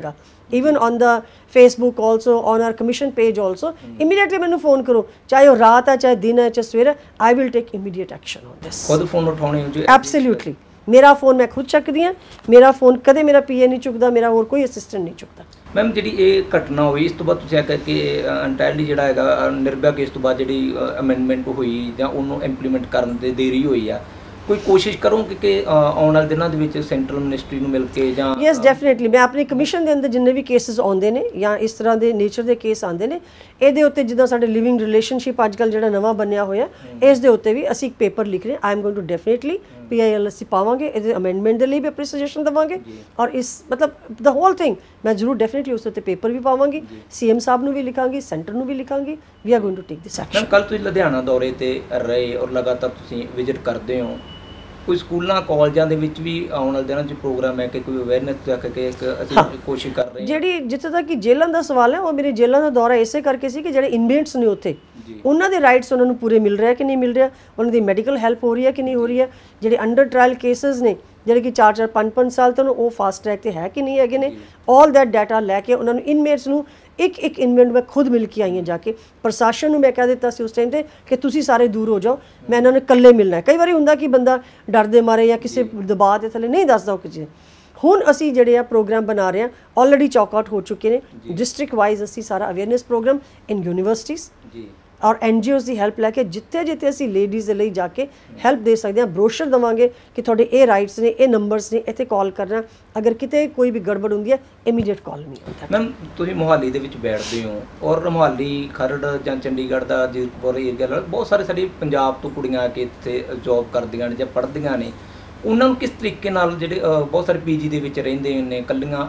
even on the Facebook also, on our commission page also, immediately ਮੈਨੂੰ ਫੋਨ ਕਰੋ, ਚਾਹੇ ਉਹ ਰਾਤ ਹੈ ਚਾਹੇ ਦਿਨ ਹੈ ਚਾਹੇ ਸਵੇਰ, I will take immediate action on this. ਖੁਦ ਫੋਨ ਉਠਾਉਣੇ ਜੀ? ਐਬਸੋਲੂਟਲੀ, ਮੇਰਾ ਫੋਨ ਮੈਂ ਖੁਦ ਚੱਕਦੀ ਹਾਂ, ਮੇਰਾ ਫੋਨ ਕਦੇ ਮੇਰਾ ਪੀਏ ਨਹੀਂ ਚੁੱਕਦਾ, ਮੇਰਾ ਹੋਰ ਕੋਈ ਅਸਿਸਟੈਂਟ ਨਹੀਂ ਚੁੱਕਦਾ। ਮੈਮ ਜਿਹੜੀ ਇਹ ਘਟਨਾ ਹੋਈ ਇਸ ਤੋਂ ਬਾਅਦ ਤੁਸੀਂ ਆਖਿਆ ਕਿ ਇੰਟਾਇਰਲੀ ਜਿਹੜਾ ਹੈਗਾ ਨਿਰਭਇਆ ਕੇਸ ਤੋਂ ਬਾਅਦ ਜਿਹੜੀ ਅਮੈਂਡਮੈਂਟ ਹੋਈ ਜਾਂ ਉਹਨੂੰ ਇੰਪਲੀਮੈਂਟ ਕਰਨ ਦੇ ਦੇਰੀ ਹੋਈ ਆ, ਕੋਈ ਕੋਸ਼ਿਸ਼ ਕਰੋਗੇ ਕਿ ਆਉਣ ਵਾਲੇ ਦਿਨਾਂ ਦੇ ਵਿੱਚ ਸੈਂਟਰਲ ਮਿਨਿਸਟਰੀ ਨੂੰ ਮਿਲ ਕੇ ਜਾਂ? ਯੈਸ ਡੈਫੀਨੇਟਲੀ, ਮੈਂ ਆਪਣੀ ਕਮਿਸ਼ਨ ਦੇ ਅੰਦਰ ਜਿੰਨੇ ਵੀ ਕੇਸਿਸ ਆਉਂਦੇ ਨੇ ਜਾਂ ਇਸ ਤਰ੍ਹਾਂ ਦੇ ਨੇਚਰ ਦੇ ਕੇਸ ਆਉਂਦੇ ਨੇ, ਇਹਦੇ ਉੱਤੇ ਜਿੱਦਾਂ ਸਾਡੇ ਲਿਵਿੰਗ ਰਿਲੇਸ਼ਨਸ਼ਿਪ ਅੱਜ ਕੱਲ੍ਹ ਜਿਹੜਾ ਨਵਾਂ ਬਣਿਆ ਹੋਇਆ, ਇਸ ਦੇ ਉੱਤੇ ਵੀ ਅਸੀਂ ਇੱਕ ਪੇਪਰ ਲਿਖ ਰਹੇ, I am going to definitely PIL ਅਸੀਂ ਪਾਵਾਂਗੇ, ਇਹਦੇ ਅਮੈਂਡਮੈਂਟ ਦੇ ਲਈ ਵੀ ਆਪਣੀ ਸੁਜੈਸ਼ਨ ਦੇਵਾਂਗੇ, ਔਰ ਇਸ ਮਤਲਬ ਦ ਹੋਲ ਥਿੰਗ ਮੈਂ ਜ਼ਰੂਰ ਡੈਫੀਨੇਟਲੀ ਉਸ ਉੱਤੇ ਪੇਪਰ ਵੀ ਪਾਵਾਂਗੀ, CM ਸਾਹਿਬ ਨੂੰ ਵੀ ਲਿਖਾਂਗੀ, ਸੈਂਟਰ ਨੂੰ ਵੀ ਲਿਖਾਂਗੀ, we are going to take this action. ਕੱਲ੍ਹ ਤੁਸੀਂ ਲੁਧਿਆਣਾ ਦੌਰੇ ਤੇ ਰਹੇ ਔਰ ਲਗਾਤਾਰ ਤੁਸੀਂ ਵਿਜ਼ਿਟ ਕਰਦੇ ਹੋ, ਕੋਈ ਸਕੂਲਾਂ ਕਾਲਜਾਂ ਦੇ ਵਿੱਚ ਵੀ ਆਉਣ ਵਾਲੇ ਦਿਨਾਂ 'ਚ ਪ੍ਰੋਗਰਾਮ ਹੈ ਕਿ ਕੋਈ ਅਵੇਅਰਨੈਸ ਤੱਕ ਕਿ ਇੱਕ ਅਸੀਂ ਕੋਸ਼ਿਸ਼ ਕਰ ਰਹੇ ਹਾਂ? ਜਿਹੜੀ ਜਿੱਥੇ ਤੱਕ ਕਿ ਜੇਲ੍ਹਾਂ ਦਾ ਸਵਾਲ ਹੈ, ਉਹ ਮੇਰੇ ਜੇਲ੍ਹਾਂ ਦਾ ਦੌਰਾ ਇਸੇ ਕਰਕੇ ਸੀ ਕਿ ਜਿਹੜੇ ਇਨਮੇਟਸ ਨੇ ਉੱਥੇ, ਉਹਨਾਂ ਦੇ ਰਾਈਟਸ ਉਹਨਾਂ ਨੂੰ ਪੂਰੇ ਮਿਲ ਰਿਹਾ ਕਿ ਨਹੀਂ ਮਿਲ ਰਿਹਾ, ਉਹਨਾਂ ਦੀ ਮੈਡੀਕਲ ਹੈਲਪ ਹੋ ਰਹੀ ਹੈ ਕਿ ਨਹੀਂ ਹੋ ਰਹੀ ਹੈ, ਜਿਹੜੇ ਅੰਡਰ ਟ੍ਰਾਇਲ ਕੇਸਿਸ ਨੇ ਜਿਹੜੇ ਕਿ 4-4 5-5 ਸਾਲ ਤੋਂ ਉਹ ਫਾਸਟ ਟਰੈਕ ਤੇ ਹੈ ਕਿ ਨਹੀਂ ਹੈਗੇ ਨੇ, ਆਲ ਦੈਟ ਡਾਟਾ ਲੈ ਕੇ ਉਹਨਾਂ ਨੂੰ ਇਨਮੇਟਸ ਨੂੰ ਇੱਕ ਇਨਮੇਟ ਮੈਂ ਖੁਦ ਮਿਲ ਕੇ ਆਈ ਹਾਂ ਜਾ ਕੇ, ਪ੍ਰਸ਼ਾਸਨ ਨੂੰ ਮੈਂ ਕਹਿ ਦਿੱਤਾ ਸੀ ਉਸ ਟਾਈਮ ਤੇ ਕਿ ਤੁਸੀਂ ਸਾਰੇ ਦੂਰ ਹੋ ਜਾਓ, ਮੈਂ ਇਹਨਾਂ ਨੂੰ ਇਕੱਲੇ ਮਿਲਣਾ ਹੈ। ਕਈ ਵਾਰੀ ਹੁੰਦਾ ਕਿ ਬੰਦਾ ਡਰ ਦੇ ਮਾਰੇ ਜਾਂ ਕਿਸੇ ਦਬਾਅ ਦੇ ਥੱਲੇ ਨਹੀਂ ਦੱਸਦਾ ਉਹ ਕਿਸੇ। ਹੁਣ ਅਸੀਂ ਜਿਹੜੇ ਆ ਪ੍ਰੋਗਰਾਮ ਬਣਾ ਰਹੇ ਹਾਂ, ਆਲਰੇਡੀ ਚੌਕ ਆਊਟ ਹੋ ਚੁੱਕੇ ਨੇ, ਡਿਸਟ੍ਰਿਕਟ ਵਾਈਜ਼ ਅਸੀਂ ਸਾਰਾ ਅਵੇਅਰਨੈਸ ਪ੍ਰੋਗਰਾਮ ਇਨ ਯੂਨੀਵਰਸਿਟੀਜ਼ ਔਰ NGOs ਦੀ ਹੈਲਪ ਲੈ ਕੇ ਜਿੱਥੇ ਅਸੀਂ ਲੇਡੀਜ਼ ਦੇ ਲਈ ਜਾ ਕੇ ਹੈਲਪ ਦੇ ਸਕਦੇ ਹਾਂ, ਬਰੋਸ਼ਰ ਦੇਵਾਂਗੇ ਕਿ ਤੁਹਾਡੇ ਇਹ ਰਾਈਟਸ ਨੇ, ਇਹ ਨੰਬਰਸ ਨੇ, ਇੱਥੇ ਕਾਲ ਕਰਨਾ, ਅਗਰ ਕਿਤੇ ਕੋਈ ਵੀ ਗੜਬੜ ਹੁੰਦੀ ਹੈ ਇਮੀਡੀਏਟ ਕਾਲ ਨਹੀਂ ਹੁੰਦਾ। ਮੈਮ ਤੁਸੀਂ ਮੋਹਾਲੀ ਦੇ ਵਿੱਚ ਬੈਠਦੇ ਹੋ ਔਰ ਮੋਹਾਲੀ, ਖਰੜ ਜਾਂ ਚੰਡੀਗੜ੍ਹ ਦਾ ਜੀਰਕਪੁਰ ਏਰੀਆ ਨਾਲ ਬਹੁਤ ਸਾਰੇ ਸਾਡੀ ਪੰਜਾਬ ਤੋਂ ਕੁੜੀਆਂ ਆ ਕੇ ਇੱਥੇ ਜੋਬ ਕਰਦੀਆਂ ਨੇ ਜਾਂ ਪੜ੍ਹਦੀਆਂ ਨੇ, ਉਹਨਾਂ ਨੂੰ ਕਿਸ ਤਰੀਕੇ ਨਾਲ ਜਿਹੜੇ ਬਹੁਤ ਸਾਰੇ PG ਦੇ ਵਿੱਚ ਰਹਿੰਦੇ ਨੇ, ਇਕੱਲੀਆਂ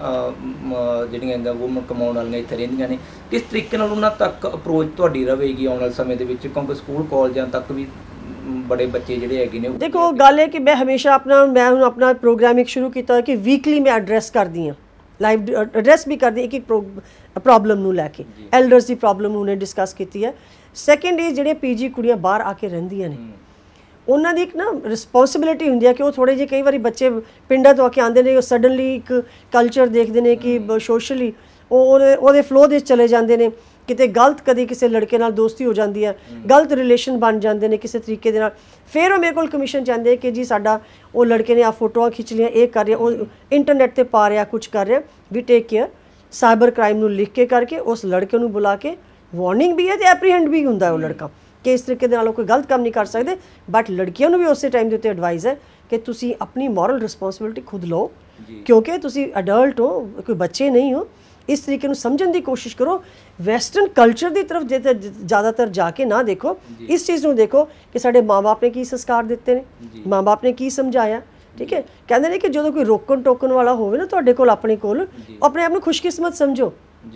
ਜਿਹੜੀਆਂ ਹੈਗਾ ਵੂਮਨ ਕਮਾਉਣ ਵਾਲੀਆਂ ਇੱਥੇ ਰਹਿੰਦੀਆਂ ਨੇ, ਕਿਸ ਤਰੀਕੇ ਨਾਲ ਉਹਨਾਂ ਤੱਕ ਅਪਰੋਚ ਤੁਹਾਡੀ ਰਹੇਗੀ ਆਉਣ ਵਾਲੇ ਸਮੇਂ ਦੇ ਵਿੱਚ, ਕਿਉਂਕਿ ਸਕੂਲ ਕਾਲਜਾਂ ਤੱਕ ਵੀ ਬੜੇ ਬੱਚੇ ਜਿਹੜੇ ਹੈਗੇ ਨੇ? ਦੇਖੋ ਗੱਲ ਹੈ ਕਿ ਮੈਂ ਹਮੇਸ਼ਾ ਮੈਂ ਹੁਣ ਆਪਣਾ ਪ੍ਰੋਗਰਾਮ ਇੱਕ ਸ਼ੁਰੂ ਕੀਤਾ ਕਿ ਵੀਕਲੀ ਮੈਂ ਐਡਰੈਸ ਕਰਦੀ ਹਾਂ, ਲਾਈਵ ਐਡਰੈਸ ਵੀ ਕਰਦੀ ਇੱਕ ਪ੍ਰੋਬਲਮ ਨੂੰ ਲੈ ਕੇ, ਐਲਡਰਸ ਦੀ ਪ੍ਰੋਬਲਮ ਉਹਨੇ ਡਿਸਕਸ ਕੀਤੀ ਹੈ। ਸੈਕਿੰਡ ਇਹ ਜਿਹੜੇ PG ਕੁੜੀਆਂ ਬਾਹਰ ਆ ਕੇ ਰਹਿੰਦੀਆਂ ਨੇ, ਉਹਨਾਂ ਦੀ ਇੱਕ ਨਾ ਰਿਸਪੌਂਸਿਬਿਲਿਟੀ ਹੁੰਦੀ ਹੈ ਕਿ ਉਹ ਥੋੜ੍ਹੇ ਜਿਹੇ ਕਈ ਵਾਰੀ ਬੱਚੇ ਪਿੰਡਾਂ ਤੋਂ ਆ ਕੇ ਆਉਂਦੇ ਨੇ, ਉਹ ਸਡਨਲੀ ਇੱਕ ਕਲਚਰ ਦੇਖਦੇ ਨੇ ਕਿ ਸੋਸ਼ਲੀ ਉਹਦੇ ਫਲੋ ਦੇ ਚਲੇ ਜਾਂਦੇ ਨੇ, ਕਿਤੇ ਗਲਤ ਕਦੇ ਕਿਸੇ ਲੜਕੇ ਨਾਲ ਦੋਸਤੀ ਹੋ ਜਾਂਦੀ ਹੈ, ਗਲਤ ਰਿਲੇਸ਼ਨ ਬਣ ਜਾਂਦੇ ਨੇ ਕਿਸੇ ਤਰੀਕੇ ਦੇ ਨਾਲ, ਫਿਰ ਉਹ ਮੇਰੇ ਕੋਲ ਕਮਿਸ਼ਨ ਚਾਹੁੰਦੇ ਕਿ ਜੀ ਸਾਡਾ ਉਹ ਲੜਕੇ ਨੇ ਆ ਫੋਟੋਆਂ ਖਿੱਚ ਲਈਆਂ, ਇਹ ਕਰ ਰਿਹਾ, ਉਹ ਇੰਟਰਨੈਟ 'ਤੇ ਪਾ ਰਿਹਾ, ਕੁਛ ਕਰ ਰਿਹਾ, we take care. Cyber crime ਨੂੰ ਲਿਖ ਕੇ ਕਰਕੇ ਉਸ ਲੜਕੇ ਨੂੰ ਬੁਲਾ ਕੇ ਵਾਰਨਿੰਗ ਵੀ ਹੈ ਅਤੇ ਐਪਰੀਹੈਂਡ ਵੀ ਹੁੰਦਾ ਉਹ ਲੜਕਾ ਕਿ ਇਸ ਤਰੀਕੇ ਦੇ ਨਾਲ ਕੋਈ ਗਲਤ ਕੰਮ ਨਹੀਂ ਕਰ ਸਕਦੇ, ਬਟ ਲੜਕੀਆਂ ਨੂੰ ਵੀ ਉਸੇ ਟਾਈਮ ਦੇ ਉੱਤੇ ਐਡਵਾਈਸ ਹੈ ਕਿ ਤੁਸੀਂ ਆਪਣੀ ਮੋਰਲ ਰਿਸਪੌਂਸਿਬਿਲਿਟੀ ਖੁਦ ਲਓ, ਕਿਉਂਕਿ ਤੁਸੀਂ ਅਡਲਟ ਹੋ, ਕੋਈ ਬੱਚੇ ਨਹੀਂ ਹੋ। ਇਸ ਤਰੀਕੇ ਨੂੰ ਸਮਝਣ ਦੀ ਕੋਸ਼ਿਸ਼ ਕਰੋ, ਵੈਸਟਰਨ ਕਲਚਰ ਦੀ ਤਰਫ ਜ਼ਿਆਦਾਤਰ ਜਾ ਕੇ ਨਾ ਦੇਖੋ, ਇਸ ਚੀਜ਼ ਨੂੰ ਦੇਖੋ ਕਿ ਸਾਡੇ ਮਾਂ-ਬਾਪ ਨੇ ਕੀ ਸੰਸਕਾਰ ਦਿੱਤੇ ਨੇ, ਮਾਂ-ਬਾਪ ਨੇ ਕੀ ਸਮਝਾਇਆ, ਠੀਕ ਹੈ। ਕਹਿੰਦੇ ਨੇ ਕਿ ਜਦੋਂ ਕੋਈ ਰੋਕਣ ਟੋਕਣ ਵਾਲਾ ਹੋਵੇ ਨਾ ਤੁਹਾਡੇ ਕੋਲ, ਆਪਣੇ ਕੋਲ, ਆਪਣੇ ਆਪ ਨੂੰ ਖੁਸ਼ਕਿਸਮਤ ਸਮਝੋ।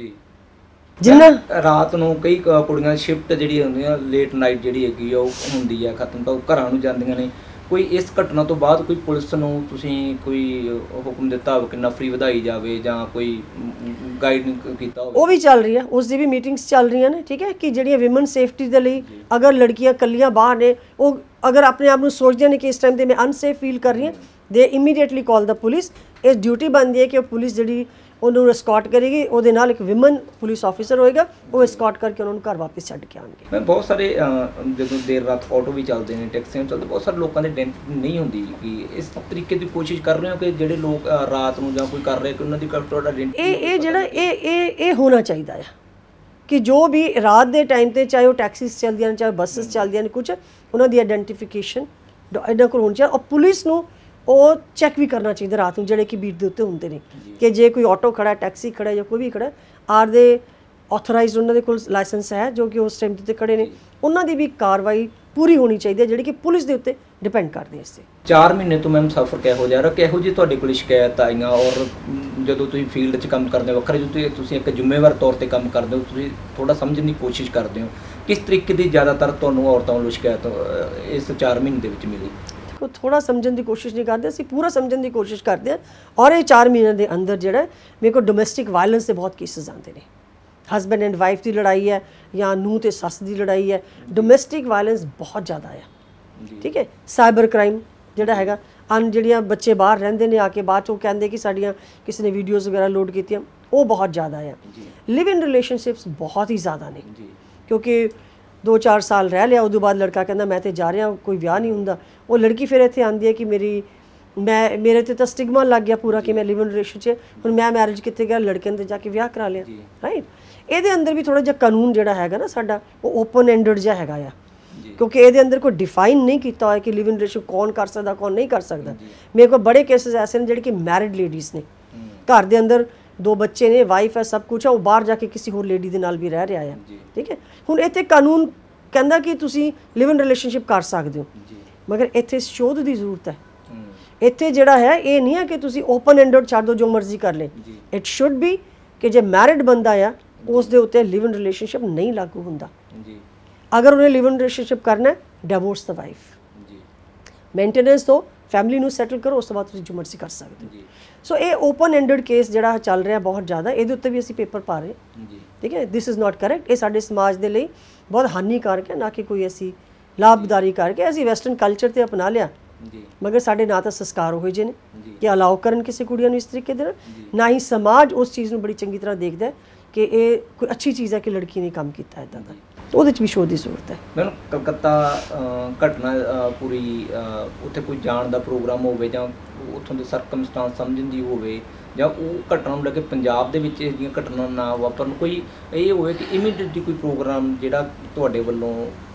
ਜਿੰਨਾ ਰਾਤ ਨੂੰ ਕਈ ਕੁੜੀਆਂ ਸ਼ਿਫਟ ਜਿਹੜੀ ਹੁੰਦੀ ਆ, ਲੇਟ ਨਾਈਟ ਜਿਹੜੀ ਹੈਗੀ ਆ ਉਹ ਹੁੰਦੀ ਆ ਖਤਮ, ਤਾਂ ਉਹ ਘਰਾਂ ਨੂੰ ਜਾਂਦੀਆਂ ਨੇ, ਕੋਈ ਇਸ ਘਟਨਾ ਤੋਂ ਬਾਅਦ ਕੋਈ ਪੁਲਿਸ ਨੂੰ ਤੁਸੀਂ ਕੋਈ ਹੁਕਮ ਦਿੱਤਾ ਹੋਵੇ ਕਿ ਨਫਰੀ ਵਧਾਈ ਜਾਵੇ ਜਾਂ ਕੋਈ ਗਾਈਡ ਕੀਤਾ ਹੋਵੇ? ਉਹ ਵੀ ਚੱਲ ਰਹੀ ਹੈ, ਉਸ ਦੀ ਵੀ ਮੀਟਿੰਗਸ ਚੱਲ ਰਹੀਆਂ ਨੇ, ਠੀਕ ਹੈ, ਕਿ ਜਿਹੜੀਆਂ ਵਿਮਨ ਸੇਫਟੀ ਦੇ ਲਈ ਅਗਰ ਲੜਕੀਆਂ ਇਕੱਲੀਆਂ ਬਾਹਰ ਨੇ, ਉਹ ਅਗਰ ਆਪਣੇ ਆਪ ਨੂੰ ਸੋਚਦੀਆਂ ਨੇ ਕਿ ਇਸ ਟਾਈਮ 'ਤੇ ਮੈਂ ਅਨਸੇਫ ਫੀਲ ਕਰ ਰਹੀ ਹਾਂ, ਦੇ ਇਮੀਡੀਏਟਲੀ ਕਾਲ ਦਾ ਪੁਲਿਸ। ਇਹ ਡਿਊਟੀ ਬਣਦੀ ਹੈ ਕਿ ਉਹ ਪੁਲਿਸ ਜਿਹੜੀ ਉਹਨੂੰ ਐਸਕॉर्ट ਕਰੇਗੀ, ਉਹਦੇ ਨਾਲ ਇੱਕ ਵਿਮਨ ਪੁਲਿਸ ਆਫੀਸਰ ਹੋਏਗਾ, ਉਹ ਐਸਕॉर्ट ਕਰਕੇ ਉਹਨਾਂ ਨੂੰ ਘਰ ਵਾਪਸ ਛੱਡ ਕੇ ਆਉਣਗੇ। ਮੈਂ ਬਹੁਤ ਸਾਰੇ ਜਦੋਂ ਦੇਰ ਰਾਤ ਆਟੋ ਵੀ ਚੱਲਦੇ ਨੇ, ਟੈਕਸੀਆਂ ਚੱਲਦੇ, ਬਹੁਤ ਸਾਰੇ ਲੋਕਾਂ ਦੇ ਡੈਂਟ ਨਹੀਂ ਹੁੰਦੀ ਕਿ ਇਸ ਤਰੀਕੇ ਦੀ ਕੋਸ਼ਿਸ਼ ਕਰ ਰਹੇ ਹੋ ਕਿ ਜਿਹੜੇ ਲੋਕ ਰਾਤ ਨੂੰ ਜਾਂ ਕੋਈ ਕਰ ਰਹੇ ਕਿ ਉਹਨਾਂ ਦੀ ਤੁਹਾਡਾ ਡੈਂਟ ਇਹ ਜਿਹੜਾ ਇਹ ਹੋਣਾ ਚਾਹੀਦਾ ਆ ਕਿ ਜੋ ਵੀ ਰਾਤ ਦੇ ਟਾਈਮ 'ਤੇ ਚਾਹੇ ਉਹ ਟੈਕਸੀਜ਼ ਚੱਲਦੀਆਂ ਨੇ, ਚਾਹੇ ਬੱਸਿਸ ਚੱਲਦੀਆਂ ਨੇ, ਕੁਛ ਉਹਨਾਂ ਦੀ ਆਈਡੈਂਟੀਫਿਕੇਸ਼ਨ ਇਹਨਾਂ ਕੋਲ ਹੋਣੀ ਚਾਹੀਦੀ, ਔਰ ਪੁਲਿਸ ਨੂੰ ਉਹ ਚੈੱਕ ਵੀ ਕਰਨਾ ਚਾਹੀਦਾ ਰਾਤ ਨੂੰ, ਜਿਹੜੇ ਕਿ ਬੀਟ ਦੇ ਉੱਤੇ ਹੁੰਦੇ ਨੇ, ਕਿ ਜੇ ਕੋਈ ਆਟੋ ਖੜਾ, ਟੈਕਸੀ ਖੜਾ ਜਾਂ ਕੋਈ ਵੀ ਖੜਾ, ਆਰ ਦੇ ਆਥੋਰਾਈਜ਼ਡ, ਉਹਨਾਂ ਦੇ ਕੋਲ ਲਾਇਸੈਂਸ ਹੈ ਜੋ ਕਿ ਉਸ ਟਾਈਮ ਦੇ ਉੱਤੇ ਖੜੇ ਨੇ, ਉਹਨਾਂ ਦੀ ਵੀ ਕਾਰਵਾਈ ਪੂਰੀ ਹੋਣੀ ਚਾਹੀਦੀ ਹੈ, ਜਿਹੜੀ ਕਿ ਪੁਲਿਸ ਦੇ ਉੱਤੇ ਡਿਪੈਂਡ ਕਰਦੀ ਹੈ। ਇਸ 'ਤੇ 4 ਮਹੀਨੇ ਤੋਂ ਮੈਮ ਸਫ਼ਰ ਕਿਹੋ ਜਾ ਰਿਹਾ, ਕਿਹੋ ਜਿਹੀ ਤੁਹਾਡੇ ਕੋਲ ਸ਼ਿਕਾਇਤ ਆਈਆਂ, ਔਰ ਜਦੋਂ ਤੁਸੀਂ ਫੀਲਡ 'ਚ ਕੰਮ ਕਰਦੇ ਹੋ, ਵੱਖਰੇ ਜਦੋਂ ਤੁਸੀਂ ਇੱਕ ਜ਼ਿੰਮੇਵਾਰ ਤੌਰ 'ਤੇ ਕੰਮ ਕਰਦੇ ਹੋ, ਤੁਸੀਂ ਥੋੜ੍ਹਾ ਸਮਝਣ ਦੀ ਕੋਸ਼ਿਸ਼ ਕਰਦੇ ਹੋ, ਕਿਸ ਤਰੀਕੇ ਦੀ ਜ਼ਿਆਦਾਤਰ ਤੁਹਾਨੂੰ ਔਰਤਾਂ ਵੱਲੋਂ ਸ਼ਿਕਾਇਤ ਇਸ 4 ਮਹੀਨੇ ਦੇ ਵਿੱਚ ਮਿਲੀ? ਉਹ ਥੋੜ੍ਹਾ ਸਮਝਣ ਦੀ ਕੋਸ਼ਿਸ਼ ਨਹੀਂ ਕਰਦੇ, ਅਸੀਂ ਪੂਰਾ ਸਮਝਣ ਦੀ ਕੋਸ਼ਿਸ਼ ਕਰਦੇ ਹਾਂ। ਔਰ ਇਹ 4 ਮਹੀਨਿਆਂ ਦੇ ਅੰਦਰ ਜਿਹੜਾ ਮੇਰੇ ਕੋਲ ਡੋਮੈਸਟਿਕ ਵਾਇਲੈਂਸ ਦੇ ਬਹੁਤ ਕੇਸਿਸ ਆਉਂਦੇ ਨੇ, ਹਸਬੈਂਡ ਐਂਡ ਵਾਈਫ ਦੀ ਲੜਾਈ ਹੈ ਜਾਂ ਨੂੰਹ ਤੇ ਸੱਸ ਦੀ ਲੜਾਈ ਹੈ, ਡੋਮੈਸਟਿਕ ਵਾਇਲੈਂਸ ਬਹੁਤ ਜ਼ਿਆਦਾ ਆ, ਠੀਕ ਹੈ। ਸਾਈਬਰ ਕ੍ਰਾਈਮ ਜਿਹੜਾ ਹੈਗਾ, ਅਨ ਜਿਹੜੀਆਂ ਬੱਚੇ ਬਾਹਰ ਰਹਿੰਦੇ ਨੇ ਆ ਕੇ ਬਾਅਦ 'ਚੋਂ ਕਹਿੰਦੇ ਕਿ ਸਾਡੀਆਂ ਕਿਸੇ ਨੇ ਵੀਡੀਓਜ਼ ਵਗੈਰਾ ਲੋਡ ਕੀਤੀਆਂ, ਉਹ ਬਹੁਤ ਜ਼ਿਆਦਾ ਆ। ਲਿਵ ਇਨ ਰਿਲੇਸ਼ਨਸ਼ਿਪਸ ਬਹੁਤ ਹੀ ਜ਼ਿਆਦਾ ਨੇ, ਕਿਉਂਕਿ 2-4 ਸਾਲ ਰਹਿ ਲਿਆ, ਉਦੋਂ ਬਾਅਦ ਲੜਕਾ ਕਹਿੰਦਾ ਮੈਂ ਤੇ ਜਾ ਰਿਹਾ, ਕੋਈ ਵਿਆਹ ਨਹੀਂ ਹੁੰਦਾ। ਉਹ ਲੜਕੀ ਫਿਰ ਇੱਥੇ ਆਉਂਦੀ ਹੈ ਕਿ ਮੇਰੇ ਤੇ ਤਾਂ ਸਟਿਗਮਾ ਲੱਗ ਗਿਆ ਪੂਰਾ ਕਿ ਮੈਂ ਲਿਵ ਇਨ ਰਿਲੇਸ਼ਨ 'ਚ, ਹੁਣ ਮੈਂ ਮੈਰਿਜ ਕਿੱਥੇ ਗਿਆ, ਲੜਕੇ ਨੇ ਜਾ ਕੇ ਵਿਆਹ ਕਰਾ ਲਿਆ, ਰਾਈਟ। ਇਹਦੇ ਅੰਦਰ ਵੀ ਥੋੜ੍ਹਾ ਜਿਹਾ ਕਾਨੂੰਨ ਜਿਹੜਾ ਹੈਗਾ ਨਾ ਸਾਡਾ, ਉਹ ਓਪਨ ਐਂਡਡ ਜਿਹਾ ਹੈਗਾ ਆ, ਕਿਉਂਕਿ ਇਹਦੇ ਅੰਦਰ ਕੋਈ ਡਿਫਾਈਨ ਨਹੀਂ ਕੀਤਾ ਹੋਇਆ ਕਿ ਲਿਵ ਇਨ ਰਿਲੇਸ਼ਨ ਕੌਣ ਕਰ ਸਕਦਾ, ਕੌਣ ਨਹੀਂ ਕਰ ਸਕਦਾ। ਮੇਰੇ ਕੋਲ ਬੜੇ ਕੇਸਿਸ ਐਸੇ ਨੇ ਜਿਹੜੇ ਕਿ ਮੈਰਿਡ ਲੇਡੀਜ਼ ਨੇ, ਘਰ ਦੇ ਅੰਦਰ 2 ਬੱਚੇ ਨੇ, ਵਾਈਫ ਹੈ, ਸਭ ਕੁਛ ਹੈ, ਉਹ ਬਾਹਰ ਜਾ ਕੇ ਕਿਸੇ ਹੋਰ ਲੇਡੀ ਦੇ ਨਾਲ ਵੀ ਰਹਿ ਰਿਹਾ ਹੈ, ਠੀਕ ਹੈ। ਹੁਣ ਇੱਥੇ ਕਾਨੂੰਨ ਕਹਿੰਦਾ ਕਿ ਤੁਸੀਂ ਲਿਵ ਇਨ ਰਿਲੇਸ਼ਨਸ਼ਿਪ ਕਰ ਸਕਦੇ ਹੋ, ਮਗਰ ਇੱਥੇ ਸ਼ੋਧ ਦੀ ਜ਼ਰੂਰਤ ਹੈ। ਇੱਥੇ ਜਿਹੜਾ ਹੈ ਇਹ ਨਹੀਂ ਹੈ ਕਿ ਤੁਸੀਂ ਓਪਨ ਐਂਡਡ ਛੱਡ ਦਿਓ, ਜੋ ਮਰਜ਼ੀ ਕਰ ਲੈ। ਇਟ ਸ਼ੁੱਡ ਬੀ ਕਿ ਜੇ ਮੈਰਿਡ ਬੰਦਾ ਆ ਉਸ ਦੇ ਉੱਤੇ ਲਿਵ ਇਨ ਰਿਲੇਸ਼ਨਸ਼ਿਪ ਨਹੀਂ ਲਾਗੂ ਹੁੰਦਾ। ਅਗਰ ਉਹਨੇ ਲਿਵ ਇਨ ਰਿਲੇਸ਼ਨਸ਼ਿਪ ਕਰਨਾ ਹੈ, ਡਿਵੋਰਸ ਦ ਵਾਈਫ, ਮੇਨਟੇਨੈਂਸ ਤੋਂ ਫੈਮਿਲੀ ਨੂੰ ਸੈਟਲ ਕਰੋ, ਉਸ ਤੋਂ ਬਾਅਦ ਤੁਸੀਂ ਜੋ ਮਰਜ਼ੀ ਕਰ ਸਕਦੇ ਹੋ। ਸੋ ਇਹ ਓਪਨ ਐਂਡਡ ਕੇਸ ਜਿਹੜਾ ਚੱਲ ਰਿਹਾ ਬਹੁਤ ਜ਼ਿਆਦਾ, ਇਹਦੇ ਉੱਤੇ ਵੀ ਅਸੀਂ ਪੇਪਰ ਪਾ ਰਹੇ, ਠੀਕ ਹੈ। This is not correct. ਇਹ ਸਾਡੇ ਸਮਾਜ ਦੇ ਲਈ ਬਹੁਤ ਹਾਨੀਕਾਰਕ ਹੈ, ਨਾ ਕਿ ਕੋਈ ਅਸੀਂ ਲਾਭਦਾਰੀ ਕਰਕੇ। ਅਸੀਂ ਵੈਸਟਰਨ ਕਲਚਰ ਤੇ ਅਪਣਾ ਲਿਆ, ਮਗਰ ਸਾਡੇ ਨਾ ਤਾਂ ਸੰਸਕਾਰ ਹੋਏ ਜੇ ਨੇ ਕਿ ਅਲਾਓ ਕਰਨ ਕਿਸੇ ਕੁੜੀਆਂ ਨੂੰ ਇਸ ਤਰੀਕੇ ਦੇ ਨਾਲ, ਨਾ ਹੀ ਸਮਾਜ ਉਸ ਚੀਜ਼ ਨੂੰ ਬੜੀ ਚੰਗੀ ਤਰ੍ਹਾਂ ਦੇਖਦਾ ਕਿ ਇਹ ਕੋਈ ਅੱਛੀ ਚੀਜ਼ ਹੈ ਕਿ ਲੜਕੀ ਨੇ ਕੰਮ ਕੀਤਾ ਇੱਦਾਂ ਦਾ। ਉਹਦੇ 'ਚ ਵੀ ਸ਼ੋਧ ਦੀ ਜ਼ਰੂਰਤ ਹੈ। ਮੈਨੂੰ ਕਲਕੱਤਾ ਘਟਨਾ ਪੂਰੀ ਉੱਥੇ ਕੋਈ ਜਾਣ ਦਾ ਪ੍ਰੋਗਰਾਮ ਹੋਵੇ ਜਾਂ ਉੱਥੋਂ ਦੇ ਸਰਕਮਸਟਾਂਸ ਸਮਝਣ ਦੀ ਹੋਵੇ, ਜਾਂ ਉਹ ਘਟਨਾ ਨੂੰ ਲੈ ਕੇ ਪੰਜਾਬ ਦੇ ਵਿੱਚ ਜਿਹੜੀਆਂ ਘਟਨਾ ਨਾ ਵਾਪਰਨ, ਕੋਈ ਇਹ ਹੋਵੇ ਕਿ ਇਮੀਡੀਏਟਲੀ ਕੋਈ ਪ੍ਰੋਗਰਾਮ ਜਿਹੜਾ ਤੁਹਾਡੇ ਵੱਲੋਂ।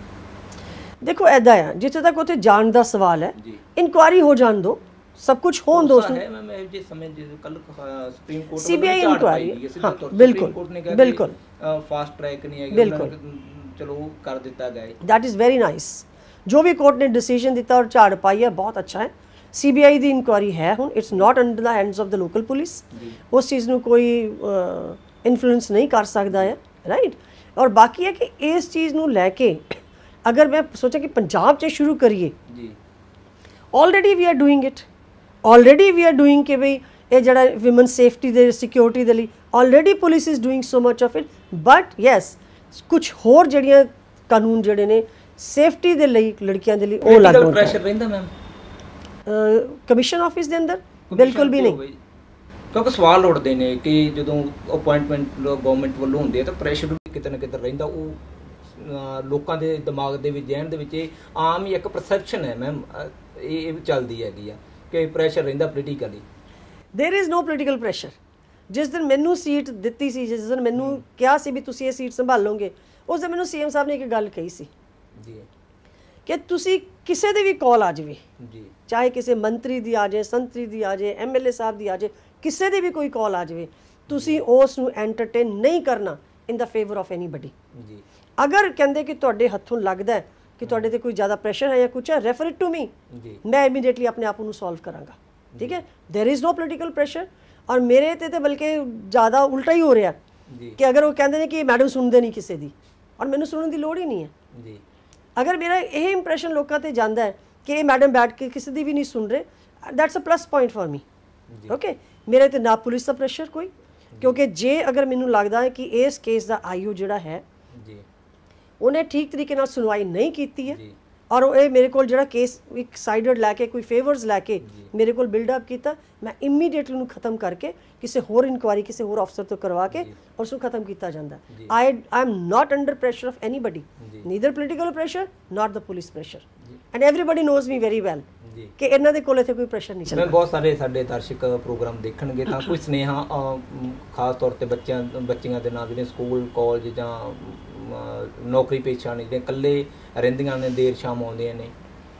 ਦੇਖੋ ਇੱਦਾਂ ਆ, ਜਿੱਥੇ ਤੱਕ ਉੱਥੇ ਜਾਣ ਦਾ ਸਵਾਲ ਹੈ, ਇਨਕੁਆਇਰੀ ਹੋ ਜਾਣ ਦਿਓ, ਸਭ ਕੁਝ ਹੋਣ ਦੋ। ਮੈਂ ਜੇ ਸਮੇਂ ਕੱਲ ਸੁਪਰੀਮ ਕੋਰਟ ਸੀਬੀਆਈ ਇਨਕੁਆਇਰੀ, ਹਾਂ ਬਿਲਕੁਲ ਬਿਲਕੁਲ, ਫਾਸਟ ਟਰੈਕ ਨਹੀਂ ਹੈਗੀ, ਚਲੋ ਕਰ ਦਿੱਤਾ ਗਿਆ। That is very nice. ਜੋ ਵੀ ਕੋਰਟ ਨੇ ਡਿਸੀਜਨ ਦਿੱਤਾ ਔਰ ਝਾੜ ਪਾਈ ਹੈ, ਬਹੁਤ ਅੱਛਾ ਹੈ। ਸੀਬੀਆਈ ਦੀ ਇਨਕੁਆਇਰੀ ਹੈ ਹੁਣ, it's not under the hands of the local police. ਉਸ ਚੀਜ਼ ਨੂੰ ਕੋਈ ਇਨਫਲੂਐਂਸ ਨਹੀਂ ਕਰ ਸਕਦਾ ਹੈ, ਰਾਈਟ। ਔਰ ਬਾਕੀ ਹੈ ਕਿ ਇਸ ਚੀਜ਼ ਨੂੰ ਲੈ ਕੇ ਅਗਰ ਮੈਂ ਸੋਚਾਂ ਕਿ ਪੰਜਾਬ 'ਚ ਸ਼ੁਰੂ ਕਰੀਏ, already we are doing it, already we are doing ਕਿ ਬਈ ਇਹ ਜਿਹੜਾ ਵਿਮਨ ਸੇਫਟੀ ਦੇ ਸਿਕਿਉਰਿਟੀ ਦੇ ਲਈ already police is doing so much of it. But yes, ਕੁਛ ਹੋਰ ਜਿਹੜੀਆਂ ਕਾਨੂੰਨ ਜਿਹੜੇ ਨੇ ਸੇਫਟੀ ਦੇ ਲਈ, ਲੜਕੀਆਂ ਦੇ ਲਈ, ਉਹ ਲਾਗੂ ਪ੍ਰੈਸ਼ਰ ਰਹਿੰਦਾ ਮੈਮ ਕਮਿਸ਼ਨ ਆਫਿਸ ਦੇ ਅੰਦਰ ਬਿਲਕੁਲ ਵੀ ਨਹੀਂ, ਕਿਉਂਕਿ ਸਵਾਲ ਉੱਠਦੇ ਨੇ ਕਿ ਜਦੋਂ ਅਪਾਇੰਟਮੈਂਟ ਗਵਰਨਮੈਂਟ ਵੱਲੋਂ ਹੁੰਦੀ ਹੈ ਤਾਂ ਪ੍ਰੈਸ਼ਰ ਕਿਤੇ ਨਾ ਕਿਤੇ ਰਹਿੰਦਾ। ਉਹ ਲੋਕਾਂ ਦੇ ਦਿਮਾਗ ਦੇ ਵਿੱਚ, ਜਹਿਨ ਦੇ ਵਿੱਚ ਇਹ ਆਮ ਹੀ ਇੱਕ ਪਰਸੈਪਸ਼ਨ ਹੈ ਮੈਮ, ਇਹ ਚੱਲਦੀ ਹੈਗੀ ਆ ਕਿ ਪ੍ਰੈਸ਼ਰ ਰਹਿੰਦਾ politically. There is no political pressure. ਜਿਸ ਦਿਨ ਮੈਨੂੰ ਸੀਟ ਦਿੱਤੀ ਸੀ, ਜਿਸ ਦਿਨ ਮੈਨੂੰ ਕਿਹਾ ਸੀ ਵੀ ਤੁਸੀਂ ਇਹ ਸੀਟ ਸੰਭਾਲੋਗੇ, ਉਸ ਦਿਨ ਮੈਨੂੰ ਸੀਐਮ ਸਾਹਿਬ ਨੇ ਇੱਕ ਗੱਲ ਕਹੀ ਸੀ ਕਿ ਤੁਸੀਂ ਕਿਸੇ ਦੀ ਵੀ ਕਾਲ ਆ ਜਾਵੇ, ਚਾਹੇ ਕਿਸੇ ਮੰਤਰੀ ਦੀ ਆ ਜਾਏ, ਸੰਤਰੀ ਦੀ ਆ ਜਾਏ, ਐਮਐਲਏ ਸਾਹਿਬ ਦੀ ਆ ਜਾਏ, ਕਿਸੇ ਦੀ ਵੀ ਕੋਈ ਕਾਲ ਆ ਜਾਵੇ, ਤੁਸੀਂ ਉਸ ਨੂੰ ਐਂਟਰਟੇਨ ਨਹੀਂ ਕਰਨਾ in the favour of anybody. ਅਗਰ ਕਹਿੰਦੇ ਕਿ ਤੁਹਾਡੇ ਹੱਥੋਂ ਲੱਗਦਾ ਹੈ ਕਿ ਤੁਹਾਡੇ ਤੇ ਕੋਈ ਜ਼ਿਆਦਾ ਪ੍ਰੈਸ਼ਰ ਹੈ ਜਾਂ ਕੁਛ ਹੈ, ਰੈਫਰ ਇਟ ਟੂ ਮੀ, ਮੈਂ ਇਮੀਡੀਏਟਲੀ ਆਪਣੇ ਆਪ ਨੂੰ ਸੋਲਵ ਕਰਾਂਗਾ, ਠੀਕ ਹੈ। There is no political pressure. ਔਰ ਮੇਰੇ ਤੇ ਬਲਕਿ ਜ਼ਿਆਦਾ ਉਲਟਾ ਹੀ ਹੋ ਰਿਹਾ ਕਿ ਅਗਰ ਉਹ ਕਹਿੰਦੇ ਨੇ ਕਿ ਮੈਡਮ ਸੁਣਦੇ ਨਹੀਂ ਕਿਸੇ ਦੀ, ਔਰ ਮੈਨੂੰ ਸੁਣਨ ਦੀ ਲੋੜ ਹੀ ਨਹੀਂ ਹੈ। ਅਗਰ ਮੇਰਾ ਇਹ ਇੰਪ੍ਰੈਸ਼ਨ ਲੋਕਾਂ ਤੇ ਜਾਂਦਾ ਹੈ ਕਿ ਇਹ ਮੈਡਮ ਬੈਠ ਕੇ ਕਿਸੇ ਦੀ ਵੀ ਨਹੀਂ ਸੁਣ ਰਹੇ, that's a plus point for me, okay. ਮੇਰੇ ਤੇ ਨਾ ਪੁਲਿਸ ਦਾ ਪ੍ਰੈਸ਼ਰ ਕੋਈ, ਕਿਉਂਕਿ ਜੇ ਅਗਰ ਮੈਨੂੰ ਲੱਗਦਾ ਹੈ ਕਿ ਇਸ ਕੇਸ ਦਾ ਆਈਓ ਜਿਹੜਾ ਹੈ ਉਹਨੇ ਠੀਕ ਤਰੀਕੇ ਨਾਲ ਸੁਣਵਾਈ ਨਹੀਂ ਕੀਤੀ ਹੈ, ਔਰ ਉਹ ਇਹ ਮੇਰੇ ਕੋਲ ਜਿਹੜਾ ਕੇਸ ਇੱਕ ਸਾਈਡਡ ਲੈ ਕੇ, ਕੋਈ ਫੇਵਰਸ ਲੈ ਕੇ ਮੇਰੇ ਕੋਲ ਬਿਲਡਅਪ ਕੀਤਾ, ਮੈਂ ਇਮੀਡੀਏਟਲੀ ਉਹਨੂੰ ਖਤਮ ਕਰਕੇ ਕਿਸੇ ਹੋਰ ਇਨਕੁਆਇਰੀ ਕਿਸੇ ਹੋਰ ਅਫਸਰ ਤੋਂ ਕਰਵਾ ਕੇ ਉਸ ਨੂੰ ਖਤਮ ਕੀਤਾ ਜਾਂਦਾ। I am not under pressure of anybody, neither political pressure, not the police pressure, and everybody knows me very well ਕਿ ਇਹਨਾਂ ਦੇ ਕੋਲ ਇੱਥੇ ਕੋਈ ਪ੍ਰੈਸ਼ਰ ਨਹੀਂ ਚੱਲਦਾ। ਬਹੁਤ ਸਾਰੇ ਸਾਡੇ ਦਰਸ਼ਕ ਪ੍ਰੋਗਰਾਮ ਦੇਖਣਗੇ, ਤਾਂ ਕੋਈ ਸੁਨੇਹਾ ਖਾਸ ਤੌਰ ਤੇ ਬੱਚੀਆਂ ਦੇ ਨਾਲ ਜਿਹੜੇ ਸਕੂਲ, ਕਾਲਜ ਜਾਂ ਨੌਕਰੀ ਪੇਸ਼ਾ ਨੇ, ਜਿਹੜੇ ਇਕੱਲੇ ਰਹਿੰਦੀਆਂ ਨੇ, ਦੇਰ ਸ਼ਾਮ ਆਉਂਦੀਆਂ ਨੇ,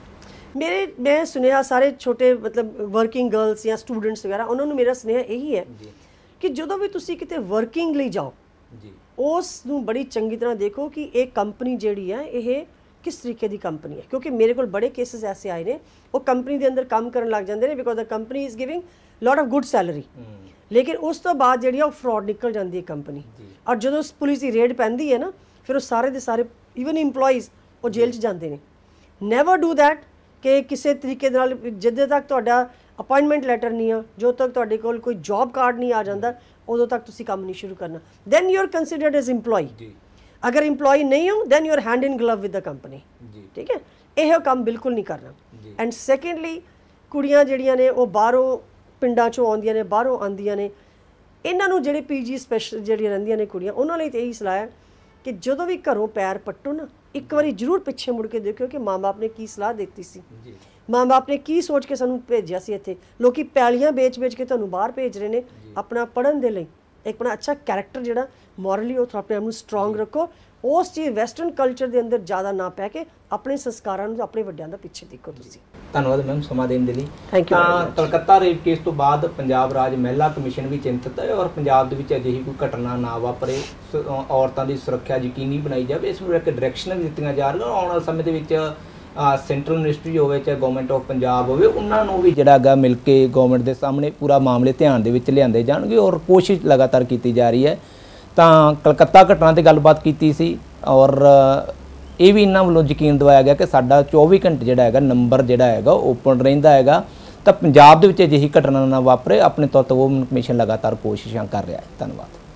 ਮੈਂ ਸੁਨੇਹਾ ਸਾਰੇ ਛੋਟੇ ਮਤਲਬ ਵਰਕਿੰਗ ਗਰਲਸ ਜਾਂ ਸਟੂਡੈਂਟਸ ਵਗੈਰਾ, ਉਹਨਾਂ ਨੂੰ ਮੇਰਾ ਸੁਨੇਹਾ ਇਹੀ ਹੈ ਕਿ ਜਦੋਂ ਵੀ ਤੁਸੀਂ ਕਿਤੇ ਵਰਕਿੰਗ ਲਈ ਜਾਓ, ਉਸ ਨੂੰ ਬੜੀ ਚੰਗੀ ਤਰ੍ਹਾਂ ਦੇਖੋ ਕਿ ਇਹ ਕੰਪਨੀ ਜਿਹੜੀ ਹੈ ਇਹ ਕਿਸ ਤਰੀਕੇ ਦੀ ਕੰਪਨੀ ਹੈ। ਕਿਉਂਕਿ ਮੇਰੇ ਕੋਲ ਬੜੇ ਕੇਸਿਸ ਐਸੇ ਆਏ ਨੇ, ਉਹ ਕੰਪਨੀ ਦੇ ਅੰਦਰ ਕੰਮ ਕਰਨ ਲੱਗ ਜਾਂਦੇ ਨੇ because the company is giving lot of good salary, ਲੇਕਿਨ ਉਸ ਤੋਂ ਬਾਅਦ ਜਿਹੜੀ ਉਹ ਫਰਾਡ ਨਿਕਲ ਜਾਂਦੀ ਹੈ ਕੰਪਨੀ। ਔਰ ਜਦੋਂ ਪੁਲਿਸ ਦੀ ਰੇਡ ਪੈਂਦੀ ਹੈ ਨਾ, ਫਿਰ ਉਹ ਸਾਰੇ ਦੇ ਸਾਰੇ ਈਵਨ ਇੰਪਲੋਈਜ਼ ਉਹ ਜੇਲ੍ਹ 'ਚ ਜਾਂਦੇ ਨੇ। ਨੈਵਰ ਡੂ ਦੈਟ ਕਿ ਕਿਸੇ ਤਰੀਕੇ ਦੇ ਨਾਲ ਜਦੋਂ ਤੱਕ ਤੁਹਾਡਾ ਅਪਾਇੰਟਮੈਂਟ ਲੈਟਰ ਨਹੀਂ ਆ, ਜਦੋਂ ਤੱਕ ਤੁਹਾਡੇ ਕੋਲ ਕੋਈ ਜੌਬ ਕਾਰਡ ਨਹੀਂ ਆ ਜਾਂਦਾ, ਉਦੋਂ ਤੱਕ ਤੁਸੀਂ ਕੰਮ ਨਹੀਂ ਸ਼ੁਰੂ ਕਰਨਾ। Then you are considered as employee. ਅਗਰ ਇੰਪਲੋਈ ਨਹੀਂ ਹੋ, then you are hand in glove with the company, ਠੀਕ ਹੈ। ਇਹ ਕੰਮ ਬਿਲਕੁਲ ਨਹੀਂ ਕਰਨਾ। ਐਂਡ ਸੈਕੰਡਲੀ, ਕੁੜੀਆਂ ਜਿਹੜੀਆਂ ਨੇ ਉਹ ਬਾਹਰੋਂ ਪਿੰਡਾਂ 'ਚੋਂ ਆਉਂਦੀਆਂ ਨੇ, ਬਾਹਰੋਂ ਆਉਂਦੀਆਂ ਨੇ, ਇਹਨਾਂ ਨੂੰ ਜਿਹੜੇ ਪੀਜੀ ਸਪੈਸ਼ਲ ਜਿਹੜੀਆਂ ਰਹਿੰਦੀਆਂ ਨੇ ਕੁੜੀਆਂ, ਉਹਨਾਂ ਲਈ ਤਾਂ ਇਹੀ ਸਲਾਹ ਹੈ ਕਿ ਜਦੋਂ ਵੀ ਘਰੋਂ ਪੈਰ ਪੱਟੋ ਨਾ, ਇੱਕ ਵਾਰੀ ਜ਼ਰੂਰ ਪਿੱਛੇ ਮੁੜ ਕੇ ਦੇਖਿਓ ਕਿ ਮਾਂ-ਬਾਪ ਨੇ ਕੀ ਸਲਾਹ ਦਿੱਤੀ ਸੀ, ਮਾਂ-ਬਾਪ ਨੇ ਕੀ ਸੋਚ ਕੇ ਸਾਨੂੰ ਭੇਜਿਆ ਸੀ ਇੱਥੇ। ਲੋਕੀ ਪੈਲੀਆਂ ਵੇਚ-ਵੇਚ ਕੇ ਤੁਹਾਨੂੰ ਬਾਹਰ ਭੇਜ ਰਹੇ ਨੇ ਆਪਣਾ ਪੜ੍ਹਨ ਦੇ ਲਈ। ਇੱਕ ਆਪਣਾ ਅੱਛਾ ਕੈਰੈਕਟਰ ਜਿਹੜਾ ਮੋਰਲੀ ਉਹ ਆਪਣੇ ਆਪ ਨੂੰ ਸਟਰੋਂਗ ਰੱਖੋ, ਉਸ ਚੀਜ਼ ਵੈਸਟਰਨ ਕਲਚਰ ਦੇ ਅੰਦਰ ਜ਼ਿਆਦਾ ਨਾ ਪੈ ਕੇ ਆਪਣੇ ਸੰਸਕਾਰਾਂ ਨੂੰ, ਆਪਣੇ ਵੱਡਿਆਂ ਦਾ ਪਿੱਛੇ ਦੇਖੋ ਤੁਸੀਂ। ਧੰਨਵਾਦ ਮੈਮ ਸਮਾਂ ਦੇਣ ਦੇ ਲਈ। Thank you. Calcutta rape case ਤੋਂ ਬਾਅਦ ਪੰਜਾਬ ਰਾਜ ਮਹਿਲਾ ਕਮਿਸ਼ਨ ਵੀ ਚਿੰਤਤ ਹੈ ਔਰ ਪੰਜਾਬ ਦੇ ਵਿੱਚ ਅਜਿਹੀ ਕੋਈ ਘਟਨਾ ਨਾ ਵਾਪਰੇ, ਔਰਤਾਂ ਦੀ ਸੁਰੱਖਿਆ ਯਕੀਨੀ ਬਣਾਈ ਜਾਵੇ, ਇਸ ਨੂੰ ਇੱਕ ਡਾਇਰੈਕਸ਼ਨ ਵੀ ਦਿੱਤੀਆਂ ਜਾ ਰਹੀਆਂ। ਆਉਣ ਵਾਲੇ ਸਮੇਂ ਦੇ ਵਿੱਚ ਸੈਂਟਰਲ ਮਿਨਿਸਟਰੀ ਹੋਵੇ ਚਾਹੇ ਗਵਰਨਮੈਂਟ ਆਫ ਪੰਜਾਬ ਹੋਵੇ, ਉਹਨਾਂ ਨੂੰ ਵੀ ਜਿਹੜਾ ਹੈਗਾ ਮਿਲ ਕੇ ਗਵਰਨਮੈਂਟ ਦੇ ਸਾਹਮਣੇ ਪੂਰਾ ਮਾਮਲੇ ਧਿਆਨ ਦੇ ਵਿੱਚ ਲਿਆਂਦੇ ਜਾਣਗੇ ਔਰ ਕੋਸ਼ਿਸ਼ ਲਗਾਤਾਰ ਕੀਤੀ ਜਾ ਰਹੀ ਹੈ। ਤਾਂ ਕਲਕੱਤਾ ਘਟਨਾ ਤੇ ਗੱਲਬਾਤ ਕੀਤੀ ਸੀ ਔਰ ਇਹ ਵੀ ਇਹਨਾਂ ਵੱਲੋਂ ਯਕੀਨ ਦਿਵਾਇਆ ਗਿਆ ਕਿ ਸਾਡਾ 24 ਘੰਟੇ ਜਿਹੜਾ ਹੈਗਾ ਨੰਬਰ ਜਿਹੜਾ ਹੈਗਾ ਓਪਨ ਰਹਿੰਦਾ ਹੈਗਾ। ਤਾਂ ਪੰਜਾਬ ਦੇ ਵਿੱਚ ਅਜਿਹੀ ਘਟਨਾ ਨਾ ਵਾਪਰੇ, ਆਪਣੇ ਤੌਰ ਤੇ ਉਹ ਕਮਿਸ਼ਨ ਲਗਾਤਾਰ ਕੋਸ਼ਿਸ਼ਾਂ ਕਰ ਰਿਹਾ ਹੈ। ਧੰਨਵਾਦ।